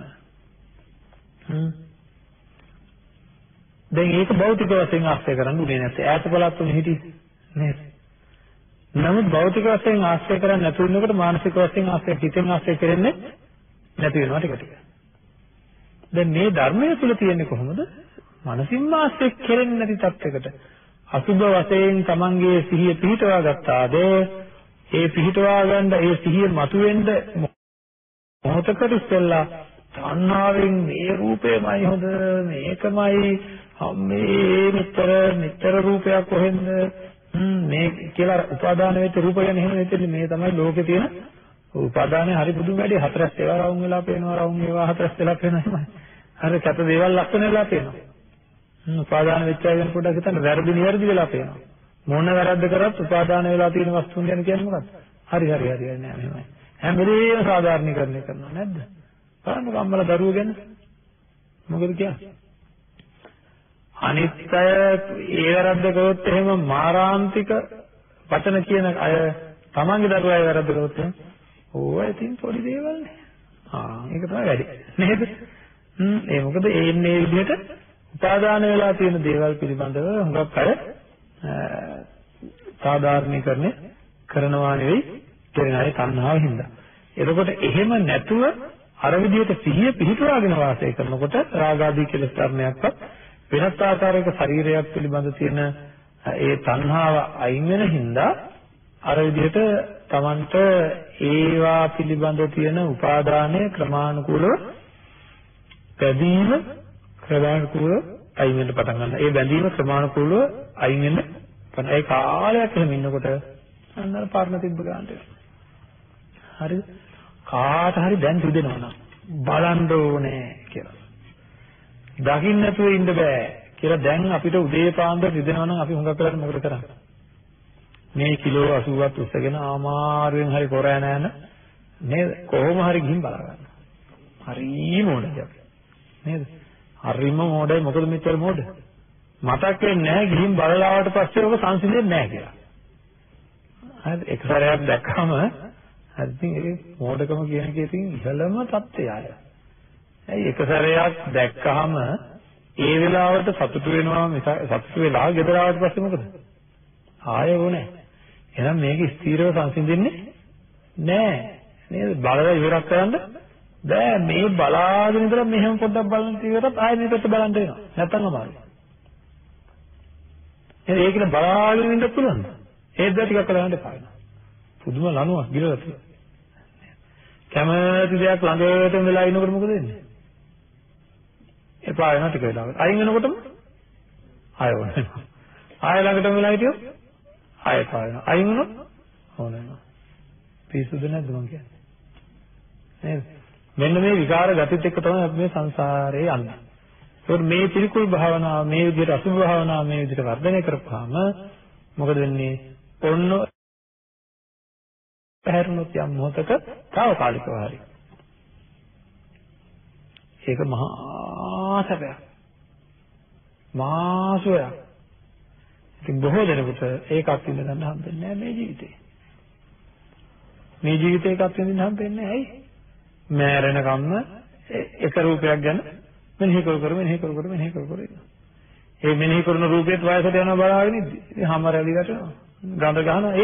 දැන් ඒක භෞතික වශයෙන් ආශ්‍රය කරන්න උනේ නැත්te ඈත බලත් උනේ හිටියේ නේද? නමුත් භෞතික වශයෙන් ආශ්‍රය කරන්නේ නැතුව ඉන්නකොට මානසික වශයෙන් ආශ්‍රය හිතෙන් ආශ්‍රය කරන්නේ නැති වෙනවා ටික ටික. දැන් මේ ධර්මයේ තුල තියෙන්නේ කොහොමද? මනසින්ම ආශ්‍රය කෙරෙන්නේ නැති තත්යකට. අසුභ වශයෙන් තමන්ගේ සිහිය පිහිටවා ගත්තාද? ඒ පිහිටවා ගන්න ඒ සිහිය මතුවෙන්න මොහොතකට ඉස්සෙල්ලා තණ්හාවෙන් මේ රූපේමයි හොඳ මේකමයි මේ මෙතර රූපයක් කොහෙන්ද මේ කියලා උපාදාන වෙච්ච රූප ගැන එහෙම හිතෙන්නේ මේ තමයි ලෝකේ තියෙන උපාදානේ හරි බුදුන් වැඩි හතරස් ඒවා රවුම් වෙලා පේනවා රවුම් ඒවා හතරස් වෙලා පේනවා හරි කැත දේවල් ලක්ෂණ වෙලා පේනවා උපාදාන වෙච්ච අය ගැන පොඩ්ඩක් හිතන්න වැරදි නිවැරදි වෙලා පේනවා මොන වැරද්ද කරත් උපාදාන වෙලා තියෙන වස්තුන් ගැන කියන්නේ මොකක්ද හරි නෑ මෙහෙමයි හැම වෙලේම සාධාරණීකරණය කරනවා නැද්ද බලන්න අම්මලා දරුවෝ ගැන මොකද කියන්නේ අනිත්‍ය ඒ වැරද්ද කරොත් එහෙම මාරාන්තික වචන කියන අය තමන්ගේ දරුවා ඒ වැරද්ද කරොත් ඕවා ඉතින් පොඩි දේවල් නේ. ඒක තමයි වැඩි. නේද? ඒ මොකද මේ විදිහට උපාදාන වෙලා තියෙන දේවල් පිළිබඳව හුඟක් අය සාධාරණීකරණය කරනවා නෙවෙයි කරන අය තණ්හාව හින්දා. එතකොට එහෙම නැතුව අර විදිහට සිහිය පිහිටුවාගෙන වාසය කරනකොට රාගාදී කෙලෙස් ධර්මයක්වත් වෙනත් ආකාරයක ශරීරයක් පිළිබඳ තියෙන ඒ තණ්හාව අයින් වෙන හින්දා අර විදිහට Tamanට ඒවා පිළිබඳ තියෙන උපාදානය ක්‍රමානුකූලව බැඳීම ක්‍රමානුකූලව අයින් වෙන්න පටන් ගන්නවා. ඒ බැඳීම ක්‍රමානුකූලව අයින් වෙන්න පටන් ඒ කාලයක් එහෙම ඉන්නකොට අන්නර පරණ තිබ්බ ගන්නට එනවා. හරිද? කාට හරි දැන් රිදෙනවා නම් බලන්න ඕනේ කියලා. දකින්න නැතුව ඉන්න බෑ කියලා දැන් අපිට උදේ පාන්දර රිදෙනවා නම් අපි හුඟක් වෙලාවට මොකද කරන්නේ? මේ කිලෝ 80ක් උස්සගෙන ආමාරුවෙන් හරි කොරෑ නෑන නේද? කොහොම හරි ගිහින් බලා ගන්න. හරිම මොඩයි අපි. නේද? හරිම මොඩයි මොකද මෙච්චර මොඩ? මතක් වෙන්නේ නැහැ ගිහින් බලලා ආවට පස්සේ ඔබ සංසිඳෙන්නේ නැහැ කියලා. හරිද? එක සැරයක් දැක්කම හරි ඉතින් ඒ මොඩකම කියන එකේ තියෙන ඉහළම தත්ත්වය ආය. ඇයි එක සැරයක් දැක්කහම ඒ වෙලාවට සතුටු වෙනවා සතුටු වෙලා ගෙදර ආවට පස්සේ මොකද? ආයෙ ඕනේ. එහෙනම් මේක ස්ථිරව සංසිඳෙන්නේ නෑ. නේද? බලලා ඉවරක් කරන්න බෑ. මේ බලාගෙන ඉඳලා මෙහෙම පොඩ්ඩක් බලන්න ඉවරත් ආයෙ මේ පැත්ත බලන්න වෙනවා. නැත්තම් අමාරුයි. ඒකනේ බලාගෙන ඉන්න පුළුවන්. ඒත් දැන් ටිකක් කරලා යන්න එපා. පුදුම ලනුවක් ගිරලා තියෙනවා. කැමති දෙයක් ළඟටම වෙලා ඉන්නකොට මොකද වෙන්නේ? එපා වෙනවා ටික වෙලාවකට. අයින් වෙනකොටම ආය ඕන වෙනවා. ආය ළඟටම වෙලා හිටියොත් ආය පාවෙනවා. අයින් වුණොත් ඕන වෙනවා. පිසුද නැද්ද මං කියන්නේ? නේද? මෙන්න මේ විකාර ගතිත් එක්ක තමයි අපි මේ සංසාරේ යන්නේ. ඒකට මේ පිළිකුල් භාවනාව මේ විදිහට අසුභ භාවනාව මේ විදිහට වර්ධනය කරපුවාම මොකද වෙන්නේ? ඔන්න පැහැරුණොත් යම් මොහතක తాවකාලිකව හරි. ඒක මහා සැපයක්. මාසුවක්. ඉතින් බොහෝ දෙනෙකුට ඒකත් විඳ ගන්න හම්බෙන්නේ නැහැ මේ ජීවිතේ. මේ ජීවිතේ එකත් විඳින්න හම්බෙන්නේ නැහැ. ඇයි? මෑරෙනකම්ම එක රූපයක් ගැන මෙනෙහි කර ඉන්නවා. ඒ මෙනෙහි කරන රූපෙත් වයසට යනවා බලාගෙන ඉද්දි. ඉතින් හැම රැලි වැටෙනවා. ගඳ ගන්නවා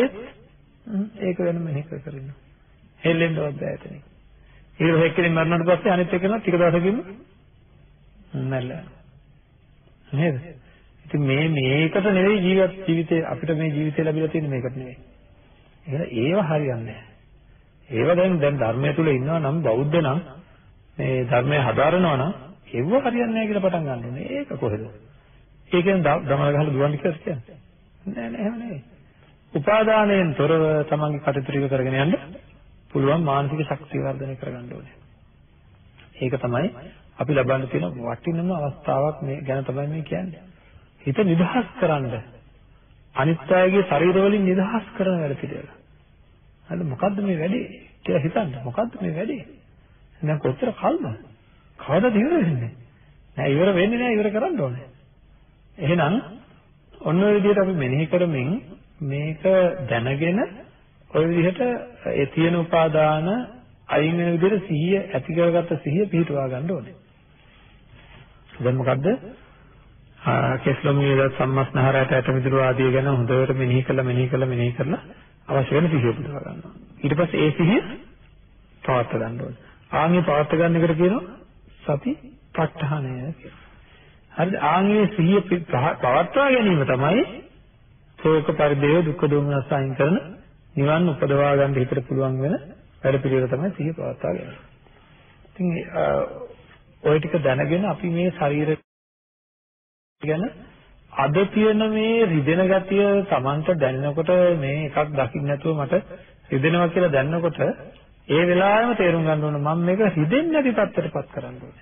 ඒක වෙන මෙනෙහි කර ඉන්නවා. හෙල්ලෙන්නවත් බෑ එතනින්. ඊළඟ එක්කෙනෙක් මරණයට පස්සේ අනිත් එක්කෙනා ටික දවසකින් මැරලා යනවා. නේද? ඉතින් මේකට නෙවෙයි ජීවිතේ අපිට මේ ජීවිතේ ලැබිලා තියෙන්නේ මේකට නෙවෙයි. ඒව හරියන්නේ නැහැ. ඒව දැන් ධර්මය තුල ඉන්නවා නම් බෞද්ධ නම් මේ ධර්මය හදාරනවා නම් ඒව හරියන්නේ නැහැ කියලා පටන් ගන්න ඕනේ. ඒක කොහෙද? ඒ කියන්නේ දමල ගහලා දුවන්නේ කියලා කියන්නේ. නෑ නෑ එහෙම නෙවෙයි. උපාදානයෙන් තොරව තමන්ගේ කටයුතු ටික කරගෙන යන්න පුළුවන් මානසික ශක්තිය වර්ධනය කරගන්න ඕනේ. ඒක තමයි අපි ලබන්න තියෙන වටිනම අවස්ථාවක් මේ ගැන තමයි මේ කියන්නේ. හිත නිදහස් කරන්න. අනිත් අයගේ ශරීර වලින් නිදහස් කරන වැඩ පිළිවෙල. හරි මොකද්ද මේ වැඩේ කියලා හිතන්න. මොකද්ද මේ වැඩේ? දැන් කොච්චර කල්ද? කවදාද ඉවර වෙන්නේ? නෑ ඉවර වෙන්නේ නෑ ඉවර කරන්න ඕනේ. එහෙනම් ඔන්න ඔය විදිහට අපි මෙනෙහි කරමින් මේක දැනගෙන ඔය විදිහට ඒ තියෙන උපාදාන අයින් වෙන විදිහට සිහිය ඇති කරගත්ත සිහිය පිහිටුවා ගන්න ඕනේ. දැන් මොකද්ද? කෙස්ලොම් වේද සම්මස්නහරයට ඇටමිදුළු ආදී ගැන හොඳට මෙනෙහි කළා අවශ්‍ය වෙන සිහිය පුදවා ගන්නවා. ඊට පස්සේ ඒ සිහිය පවත්වා ගන්න ඕනේ. ආන්ගේ පවත්වා ගන්න එකට කියනවා සති ප ဋ ාණය කියලා. හරිද? ආන්ගේ සිහිය පවත්වා ගැනීම තමයි ශෝක පරිදේව දුක්ඛ දෝමනස් අයින් කරන නිවන් උපදවා ගන්න හිතට පුළුවන් වෙන වැඩ පිළිවෙල තමයි සිහිය පවත්වා ගැනීම. ඉතින් ඔය ටික දැනගෙන අපි මේ ශරීරය ගැන අද තියෙන මේ රිදෙන ගතිය Tamanට දැනෙනකොට මේ එකක් දකින්න නැතුව මට රිදෙනවා කියලා දැනනකොට ඒ වෙලාවෙම තේරුම් ගන්න ඕන මම මේක රිදෙන්නේ නැති තත්ත්වයටපත් කරන්න ඕනේ.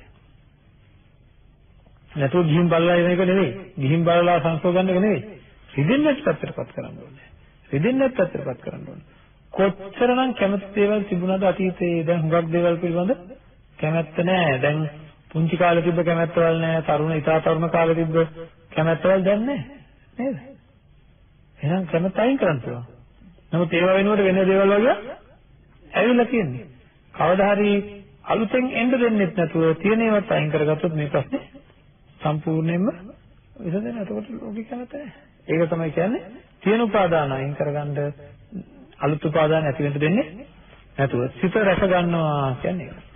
නැතුව ගිහින් බලලා එන එක නෙවෙයි. ගිහින් බලලා සංසෝ ගන්න එක නෙවෙයි. රිදෙන්නේ නැති තත්ත්වයටපත් කරන්න ඕනේ. රිදෙන්නේ නැති තත්ත්වයටපත් කරන්න ඕනේ. කොච්චරනම් කැමති දේවල් තිබුණාද අතීතයේ දැන් හුඟක් දේවල් පිළිබඳ කැමැත්ත නැහැ. දැන් පුංචි කාලේ තිබ්බ කැමැත්තවල නැහැ. ඉතා තරුණ කාලේ තිබ්බ කැමැත්තවල දැන් නැහැ. නේද? එහෙනම් කැමැත්ත අයින් කරන්න පුළුවන්. නමුත් ඒව වෙනුවට වෙන දේවල් වගේ ඇවිල්ලා තියෙන්නේ. කවදා හරි අලුතෙන් එන්න දෙන්නෙත් නැතුව තියෙන ඒවාත් අයින් කරගත්තොත් මේ ප්‍රශ්නේ සම්පූර්ණයෙන්ම විසඳෙනවා. එතකොට ලෝකෙ කැමැත්ත නැහැ. ඒක තමයි කියන්නේ තියෙන උපාදාන අයින් කරගන්න අලුත් උපාදාන ඇති වෙන්න දෙන්නේ නැතුව සිත රැක ගන්නවා කියන්නේ ඒක.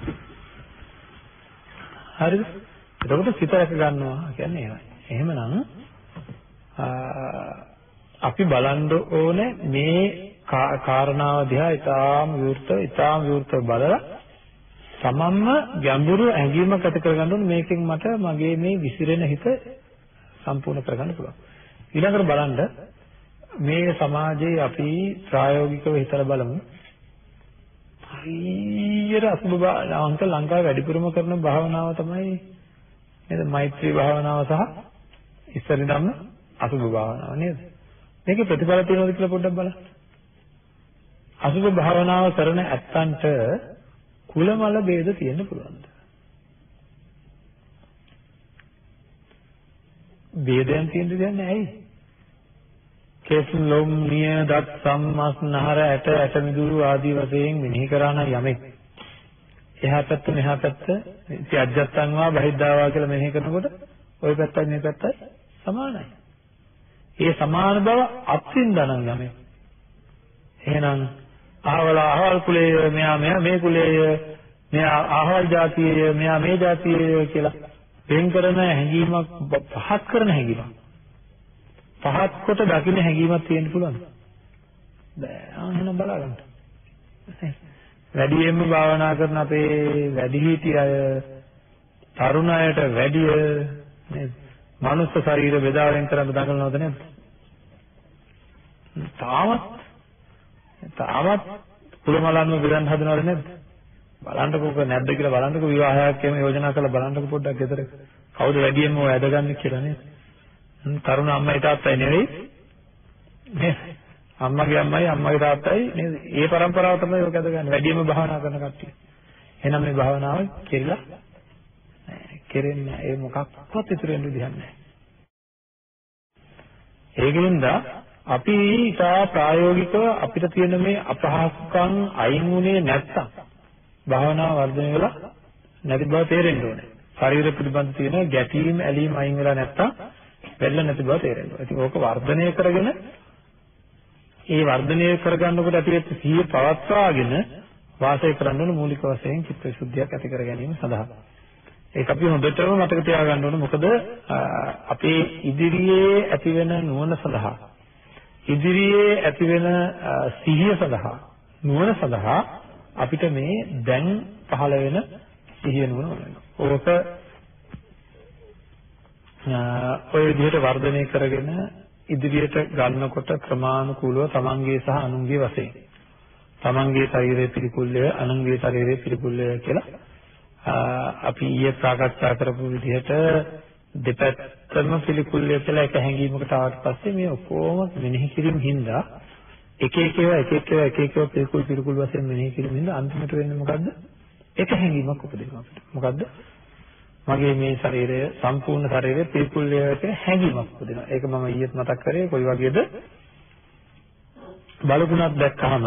හරිද? එතකොට සිත රැක ගන්නවා කියන්නේ ඒවයි. එහෙමනම් අපි බලන්න ඕනේ මේ කාරණාව දිහා ඊටාම විවෘතව බලලා තමන්ම ගැඹුරු ඇඟීමක් ඇති කරගන්න ඕනේ මේකෙන් මට මගේ මේ විසිරෙන හිත සම්පූර්ණ කරගන්න පුළුවන්. ඊළඟට බලන්න මේ සමාජයේ අපි ප්‍රායෝගිකව හිතලා බලමු. හරියට අසුබ අංක ලංකාවේ වැඩිපුරම කරන භාවනාව තමයි නේද? මෛත්‍රී භාවනාව සහ ඉස්සරින්ම අසුබ භාවනාව නේද? මේකේ ප්‍රතිඵල තියෙනවද කියලා පොඩ්ඩක් බලන්න. අසුබ භාවනාව කරන ඇත්තන්ට කුලමල ભેද තියෙන්න පුළුවන්ද? ભેදයන් තියෙන්න දෙයක් නැහැ. ඇයි? කෙස්ලොම් නිය දත් සම්මස් නහර ඇට මිදුළු ආදී වශයෙන් මෙනෙහි කරා නම් යමෙක් එහා පැත්ත මෙහා පැත්ත අජත්තං වා බහිද්ධා වා කියලා මෙනෙහි කරනකොට ওই පැත්තයි මේ පැත්තයි සමානයි. ඒ සමාන බව අත්විඳනනම් යමෙක්. එහෙනම් අහවල් කුලයේ මෙයා මේ කුලයේ මෙයා අහවල් ජාතියේ මෙයා මේ ජාතියේ කියලා වෙන් කරන හැඟීමක් පහත් කරන හැඟීමක්. පහත් කොට දකින්න හැඟීමක් තියෙන්න පුළුවන්. බෑ. එහෙනම් බලන්න. වැඩියෙන්ම භාවනා කරන අපේ වැඩිහිටි අය තරුණ අයට වැඩිය නේද? මනුස්ස ශරීර බෙදාවෙන් කරන්න දඟලනවද නැද්ද? තාමත් කුලමලන්ව බෙදන්න හදනවද නැද්ද? බලන්නකෝ නැද්ද කියලා බලන්නකෝ විවාහයක් එහෙම යෝජනා කරලා බලන්නකෝ පොඩ්ඩක් ගෙදර. කවුද වැඩියෙන්ම ඔය ඇදගන්නේ කියලා නේද? තරුණ අම්මයි තාත්තයි නෙවෙයි. නේද? අම්මගේ අම්මයි අම්මගේ තාත්තයි නේද? ඒ પરම්පරාව තමයි ඔය ඇදගන්නේ. වැඩියෙන්ම භාවනා කරන කට්ටිය. එහෙනම් මේ භාවනාව කෙරිලා කෙරෙන්නේ ඒ මොකක්වත් ඉතුරු වෙන්න විදිහක් නැහැ. ඒකෙන්ද අපි ඉතා ප්‍රායෝගිකව අපිට තියෙන මේ අපහසුකම් අයින් වුණේ නැත්තම් භාවනාව වර්ධනය වෙලා නැති බව තේරෙන්න ඕනේ. ශරීර පිළිබඳ තියෙන ගැටීම් ඇලීම් අයින් වෙලා නැත්තම් වෙන්න නැති බව තේරෙන්න ඕනේ. ඉතින් ඕක වර්ධනය කරගෙන ඒ වර්ධනය කරගන්නකොට ඇතිවෙච්ච සිහිය පවත්වාගෙන වාසය කරන්න ඕන මූලික වශයෙන් චිත්ත විසුද්ධියක් ඇති කර ගැනීම සඳහා. ඒක අපි හොඳටම මතක තියාගන්න ඕනේ. මොකද අපේ ඉදිරියේ ඇතිවෙන නුවණ සඳහා ඉදිරියේ ඇතිවෙන සිහිය සඳහා නුවණ සඳහා අපිට මේ දැන් පහළ වෙන සිහිය නුවණ වෙනවා. ඕක ඔය විදිහට වර්ධනය කරගෙන ඉදිරියට ගන්නකොට ක්‍රමානුකූලව තමන්ගේ සහ අනුන්ගේ වශයෙන් තමන්ගේ ශරීරයේ පිළිකුල්ය අනුන්ගේ ශරීරයේ පිළිකුල්ය කියලා අපි ඊයේ සාකච්ඡා කරපු විදිහට දෙපැත්තම පිළිකුල්ය කියලා එක හැඟීමකට ආවට පස්සේ මේ ඔක්කොම මෙනෙහි කිරීම හින්දා එක එක පිළිකුල් වශයෙන් මෙනෙහි කිරීම හින්දා අන්තිමට වෙන්නේ මොකද්ද? එක හැඟීමක් උපදිනවා අපිට. මොකද්ද? මගේ මේ ශරීරය සම්පූර්ණ ශරීරය පිළිකුල්ය කියන හැඟීමක් උපදිනවා. ඒක මම ඊයේත් මතක් කරේ කොයි වගේද? බලකුණක් දැක්කම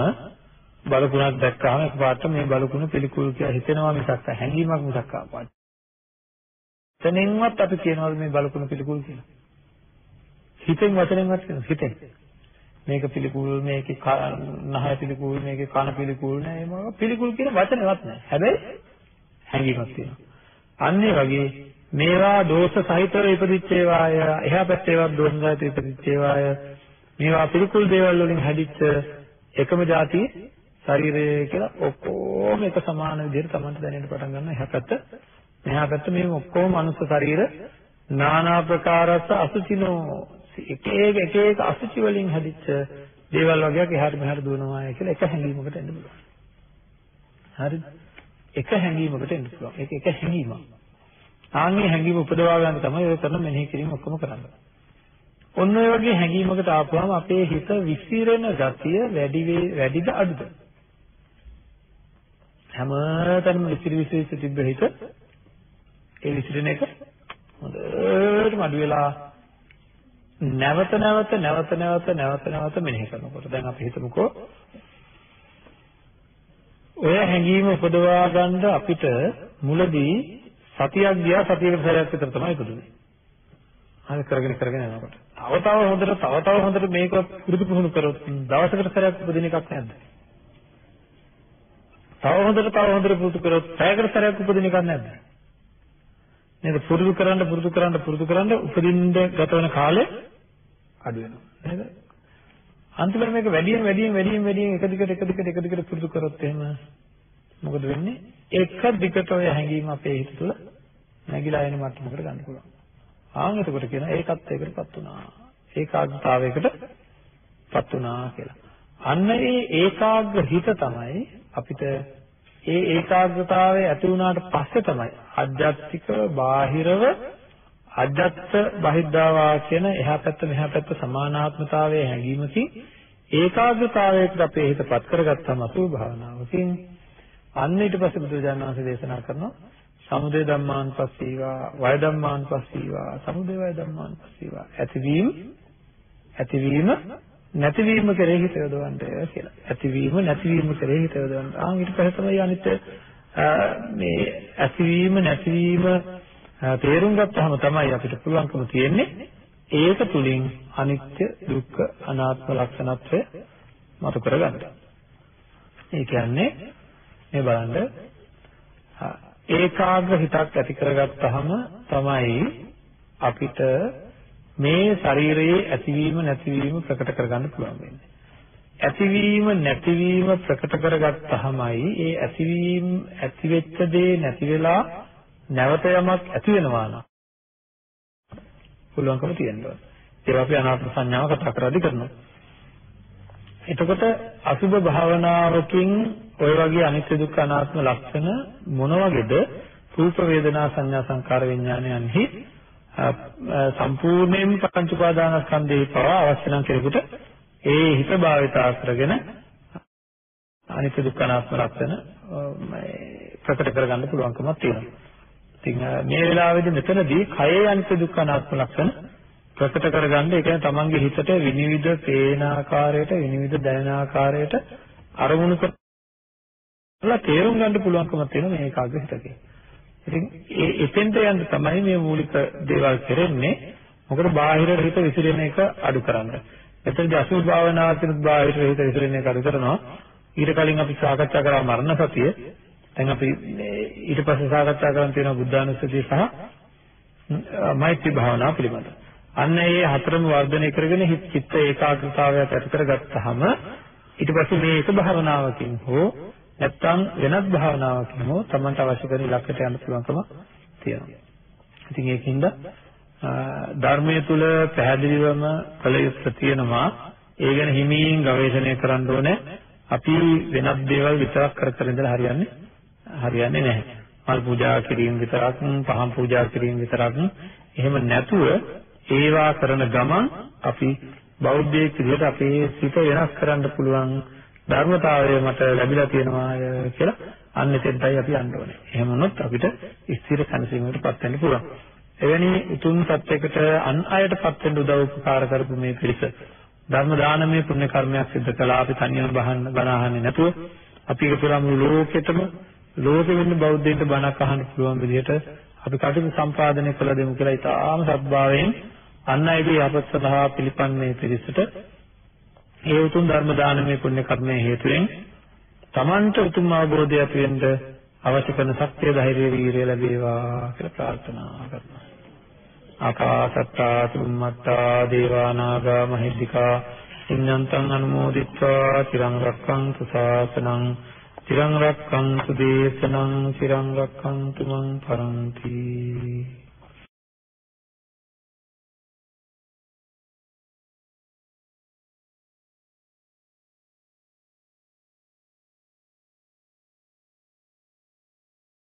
එකපාරට මේ බලකුණ පිළිකුල් කියලා හිතෙනවා මිසක් හැඟීමක් මිසක් ආපහු. තනින්වත් අපි කියනවාද මේ බලකුණ පිළිකුල් කියලා? හිතෙන් වචනෙන්වත් කියනවා. හිතෙන්. මේක පිළිකුල්, මේකේ නහය පිළිකුල්, මේකේ කන පිළිකුල් නෑ. මේක පිළිකුල් කියන වචනවත් නෑ. හැබැයි හැඟීමක් තියෙනවා. අන්න ඒ වගේ මේවා දෝෂ සහිතව ඉපදිච්ච ඒවාය, එහා පැත්තේ ඒවා දෝෂ සහිතව ඉපදිච්ච ඒවාය. මේවා පිළිකුල් දේවල් වලින් හැදිච්ච එකම જાතියේ ශරීරය කියලා ඔක්කොම එක සමාන විදිහට Tamanට දැනෙන්න පටන් ගන්නවා. එහා පැත්ත මෙහා පැත්ත මේ ඔක්කොම මනුස්ස ශරීර নানা ප්‍රකාරස අසුචිනෝ එක අසුචි වලින් හැදිච්ච දේවල් වගේක් එහාට මෙහාට දුවනවා කියලා එක හැඟීමකට එන්න පුළුවන්. හරිද? එක හැඟීමකට එන්න පුළුවන්. ඒක එක හැඟීමක්. ආන්ගේ හැඟීම උපදවා ගන්න තමයි ඔය කරන මෙනෙහි කිරීම ඔක්කොම කරන්නේ. ඔන්න ඔය වගේ හැඟීමකට ආපුවම අපේ හිත විසිරෙන ගතිය වැඩිද අඩුද? හැමතැනම විසිරි තිබ්බ හිත ඒ විසිරෙන එක හොඳටම අඩු වෙලා නැවත මෙනෙහි කරනකොට දැන් අපි හිතමුකෝ ඔය හැඟීම උපදවා ගන්න අපිට මුලදී සතියක් ගියා සතියකට සැරයක් විතර තමයි ඉපදුනේ. හරි කරගෙන යනකොට තව හොඳට මේක පුරුදු පුහුණු කරොත් දවසකට සැරයක් උපදින එකක් නැද්ද? තව හොඳට පුරුදු කරොත් පැයකට සැරයක් උපදින එකක් නැද්ද? නේද? පුරුදු කරන්න උපදින්න ගත වෙන කාලය අඩු වෙනවා. නේද? අන්තිමට මේක වැඩියෙන් එක දිගට පුරුදු කරොත් එහෙම මොකද වෙන්නේ? එක දිගට ඔය හැඟීම අපේ හිත තුළ නැగిලා එන මට්ටමකට ගන්න පුළුවන්. එතකොට කියන ඒකත්වයකටපත් වුණා. ඒකාග්‍රතාවයකටපත් වුණා කියලා. අන්න ඒ ඒකාග්‍ර හිත තමයි අපිට ඒ ඒකාග්‍රතාවය ඇති වුණාට පස්සේ තමයි අධ්‍යාත්මිකව බාහිරව අජත්ත බහිද්ධාවා කියන එහා පැත්ත මෙහා පැත්ත සමානාත්මතාවයේ හැඟීමකින් ඒකාග්‍රතාවයකට අපේ හිතපත් කරගත්තම අසුභ භාවනාවකින් අන්න ඊට පස්සේ බුදුරජාණන් වහන්සේ දේශනා කරනවා සමුදය ධම්මානුපස්සීවා වය ධම්මානුපස්සීවා සමුදය වය ධම්මානුපස්සීවා ඇතිවීම නැතිවීම කෙරෙහි හිත යොදවන්න කියලා. ඇතිවීම නැතිවීම කෙරෙහි හිත යොදවන්න. ඊට පස්සේ තමයි අනිත් මේ ඇතිවීම නැතිවීම තේරුම් ගත්තාම තමයි අපිට පුළුවන්කම තියෙන්නේ ඒක තුලින් අනිත්‍ය දුක්ඛ අනාත්ම ලක්ෂණත්වය මත කරගන්න. ඒ කියන්නේ මේ බලන්න ඒකාග්‍ර හිතක් ඇති කරගත්තාම තමයි අපිට මේ ශරීරයේ ඇතිවීම නැතිවීම ප්‍රකට කරගන්න පුළුවන් වෙන්නේ. ඇතිවීම නැතිවීම ප්‍රකට කරගත්තාමයි ඒ ඇතිවීම ඇතිවෙච්ච දේ නැති වෙලා නැවත යමක් ඇති වෙනවා නම් පුළුවන්කම තියෙනවා. ඒවා අපි අනාත්ම සංඥාව කතා කරද්දී කරනවා. එතකොට අසුභ භාවනාවකින් ඔය වගේ අනිත්‍ය දුක්ඛ අනාත්ම ලක්ෂණ මොන වගේද රූප වේදනා සංඥා සංකාර විඥානයන්හි සම්පූර්ණයෙන් පංච උපාදානස්කන්ධේ පවා අවශ්‍ය නම් කෙනෙකුට ඒ හිත භාවිතා කරගෙන අනිත්‍ය දුක්ඛ අනාත්ම ලක්ෂණ ප්‍රකට කරගන්න පුළුවන්කමක් තියෙනවා. ඉතින් මේ වෙලාවේදී මෙතනදී කයේ අනිත්‍ය දුක්ඛ අනාත්ම ලක්ෂණ ප්‍රකට කරගන්න ඒ කියන්නේ තමන්ගේ හිතට විනිවිද පේන ආකාරයට විනිවිද දැනෙන ආකාරයට අරමුණු කරලා තේරුම් ගන්න පුළුවන්කමක් තියෙනවා මේ ඒකාග්‍ර හිතකේ. ඉතින් එතෙන්ට යන්න තමයි මේ මූලික දේවල් කරන්නේ. මොකද බාහිර හිත විසිරෙන එක අඩු කරන්න. එතනදී අසුභ භාවනාවෙන් බාහිර හිත විසිරෙන එක අඩු කරනවා. ඊට කලින් අපි සාකච්ඡා කරා මරණ සතිය. දැන් අපි ඊට පස්සේ සාකච්ඡා කරන් තියෙනවා බුද්ධානුස්සතිය සහ මෛත්‍රී භාවනාව පිළිබඳව. අන්න ඒ හතරම වර්ධනය කරගෙන චිත්ත ඒකාග්‍රතාවයක් ඇති කරගත්තාම ඊට පස්සේ මේ එක භාවනාවකින් හෝ නැත්නම් වෙනත් භාවනාවකින් හෝ Tamanට අවශ්‍ය කරන ඉලක්කයට යන්න පුළුවන්කම තියෙනවා. ඉතින් ඒකින්ද ධර්මයේ තුල පැහැදිලිවම කළ යුතු තියෙනවා. ඒ ගැන හිමින් ගවේෂණය කරන්න ඕනේ. අපි වෙනත් දේවල් විතරක් කර ඉඳලා හරියන්නේ නැහැ. මල් පූජා කිරීම විතරක්, පහන් පූජා කිරීම විතරක් එහෙම නැතුව ඒවා කරන ගමන් අපි බෞද්ධයෙක් විදිහට අපේ සිත වෙනස් කරන්න පුළුවන් ධර්මතාවය මට ලැබිලා තියෙනවා කියලා අන්න එතෙන්ටයි අපි යන්න ඕනේ. එහෙම වුණොත් අපිට ස්ථිර සංසිඳීමකටපත් වෙන්න පුළුවන්. එවැනි උතුම් සත්‍යයකට අන් අයටපත් වෙන්න උදව් උපකාර කරපු මේ පිරිස ධර්ම දානමය පුණ්‍ය කර්මයක් සිදු කළා. අපි තනියම බණ අහන්නේ නැතුව අපි ඒකතරම් ලෝකෙටම ලෝකෙ වෙන්න බෞද්ධයින්ට බණක් අහන්න පුළුවන් විදිහට අපි කටයුතු සම්පාදනය කළ දෙමු කියලා ඉතාම සත්භාවයෙන් අන් අයගේ යහපත සඳහා පිළිපන්නේ පිරිසට ඒ උතුම් ධර්ම දානමය පුණ්‍ය කර්මයේ හේතුවෙන් Tamanට උතුම් අවබෝධය ඇති වෙන්න අවශ්‍ය කරන ශක්තිය, ධෛර්යය, වීරිය ලැබේවා කියලා ප්‍රාර්ථනා කරනවා. ආකාසත්තා චුම්මත්තා දේවා නාග මහිද්దికා පුඤ්ඤන්තං අනුමෝදිත්වා තිරං රක්ඛන්තු ශාසනං තිරං රක්ඛන්තු දේශනං තිරං රක්ඛන්තු මං පරන්ති.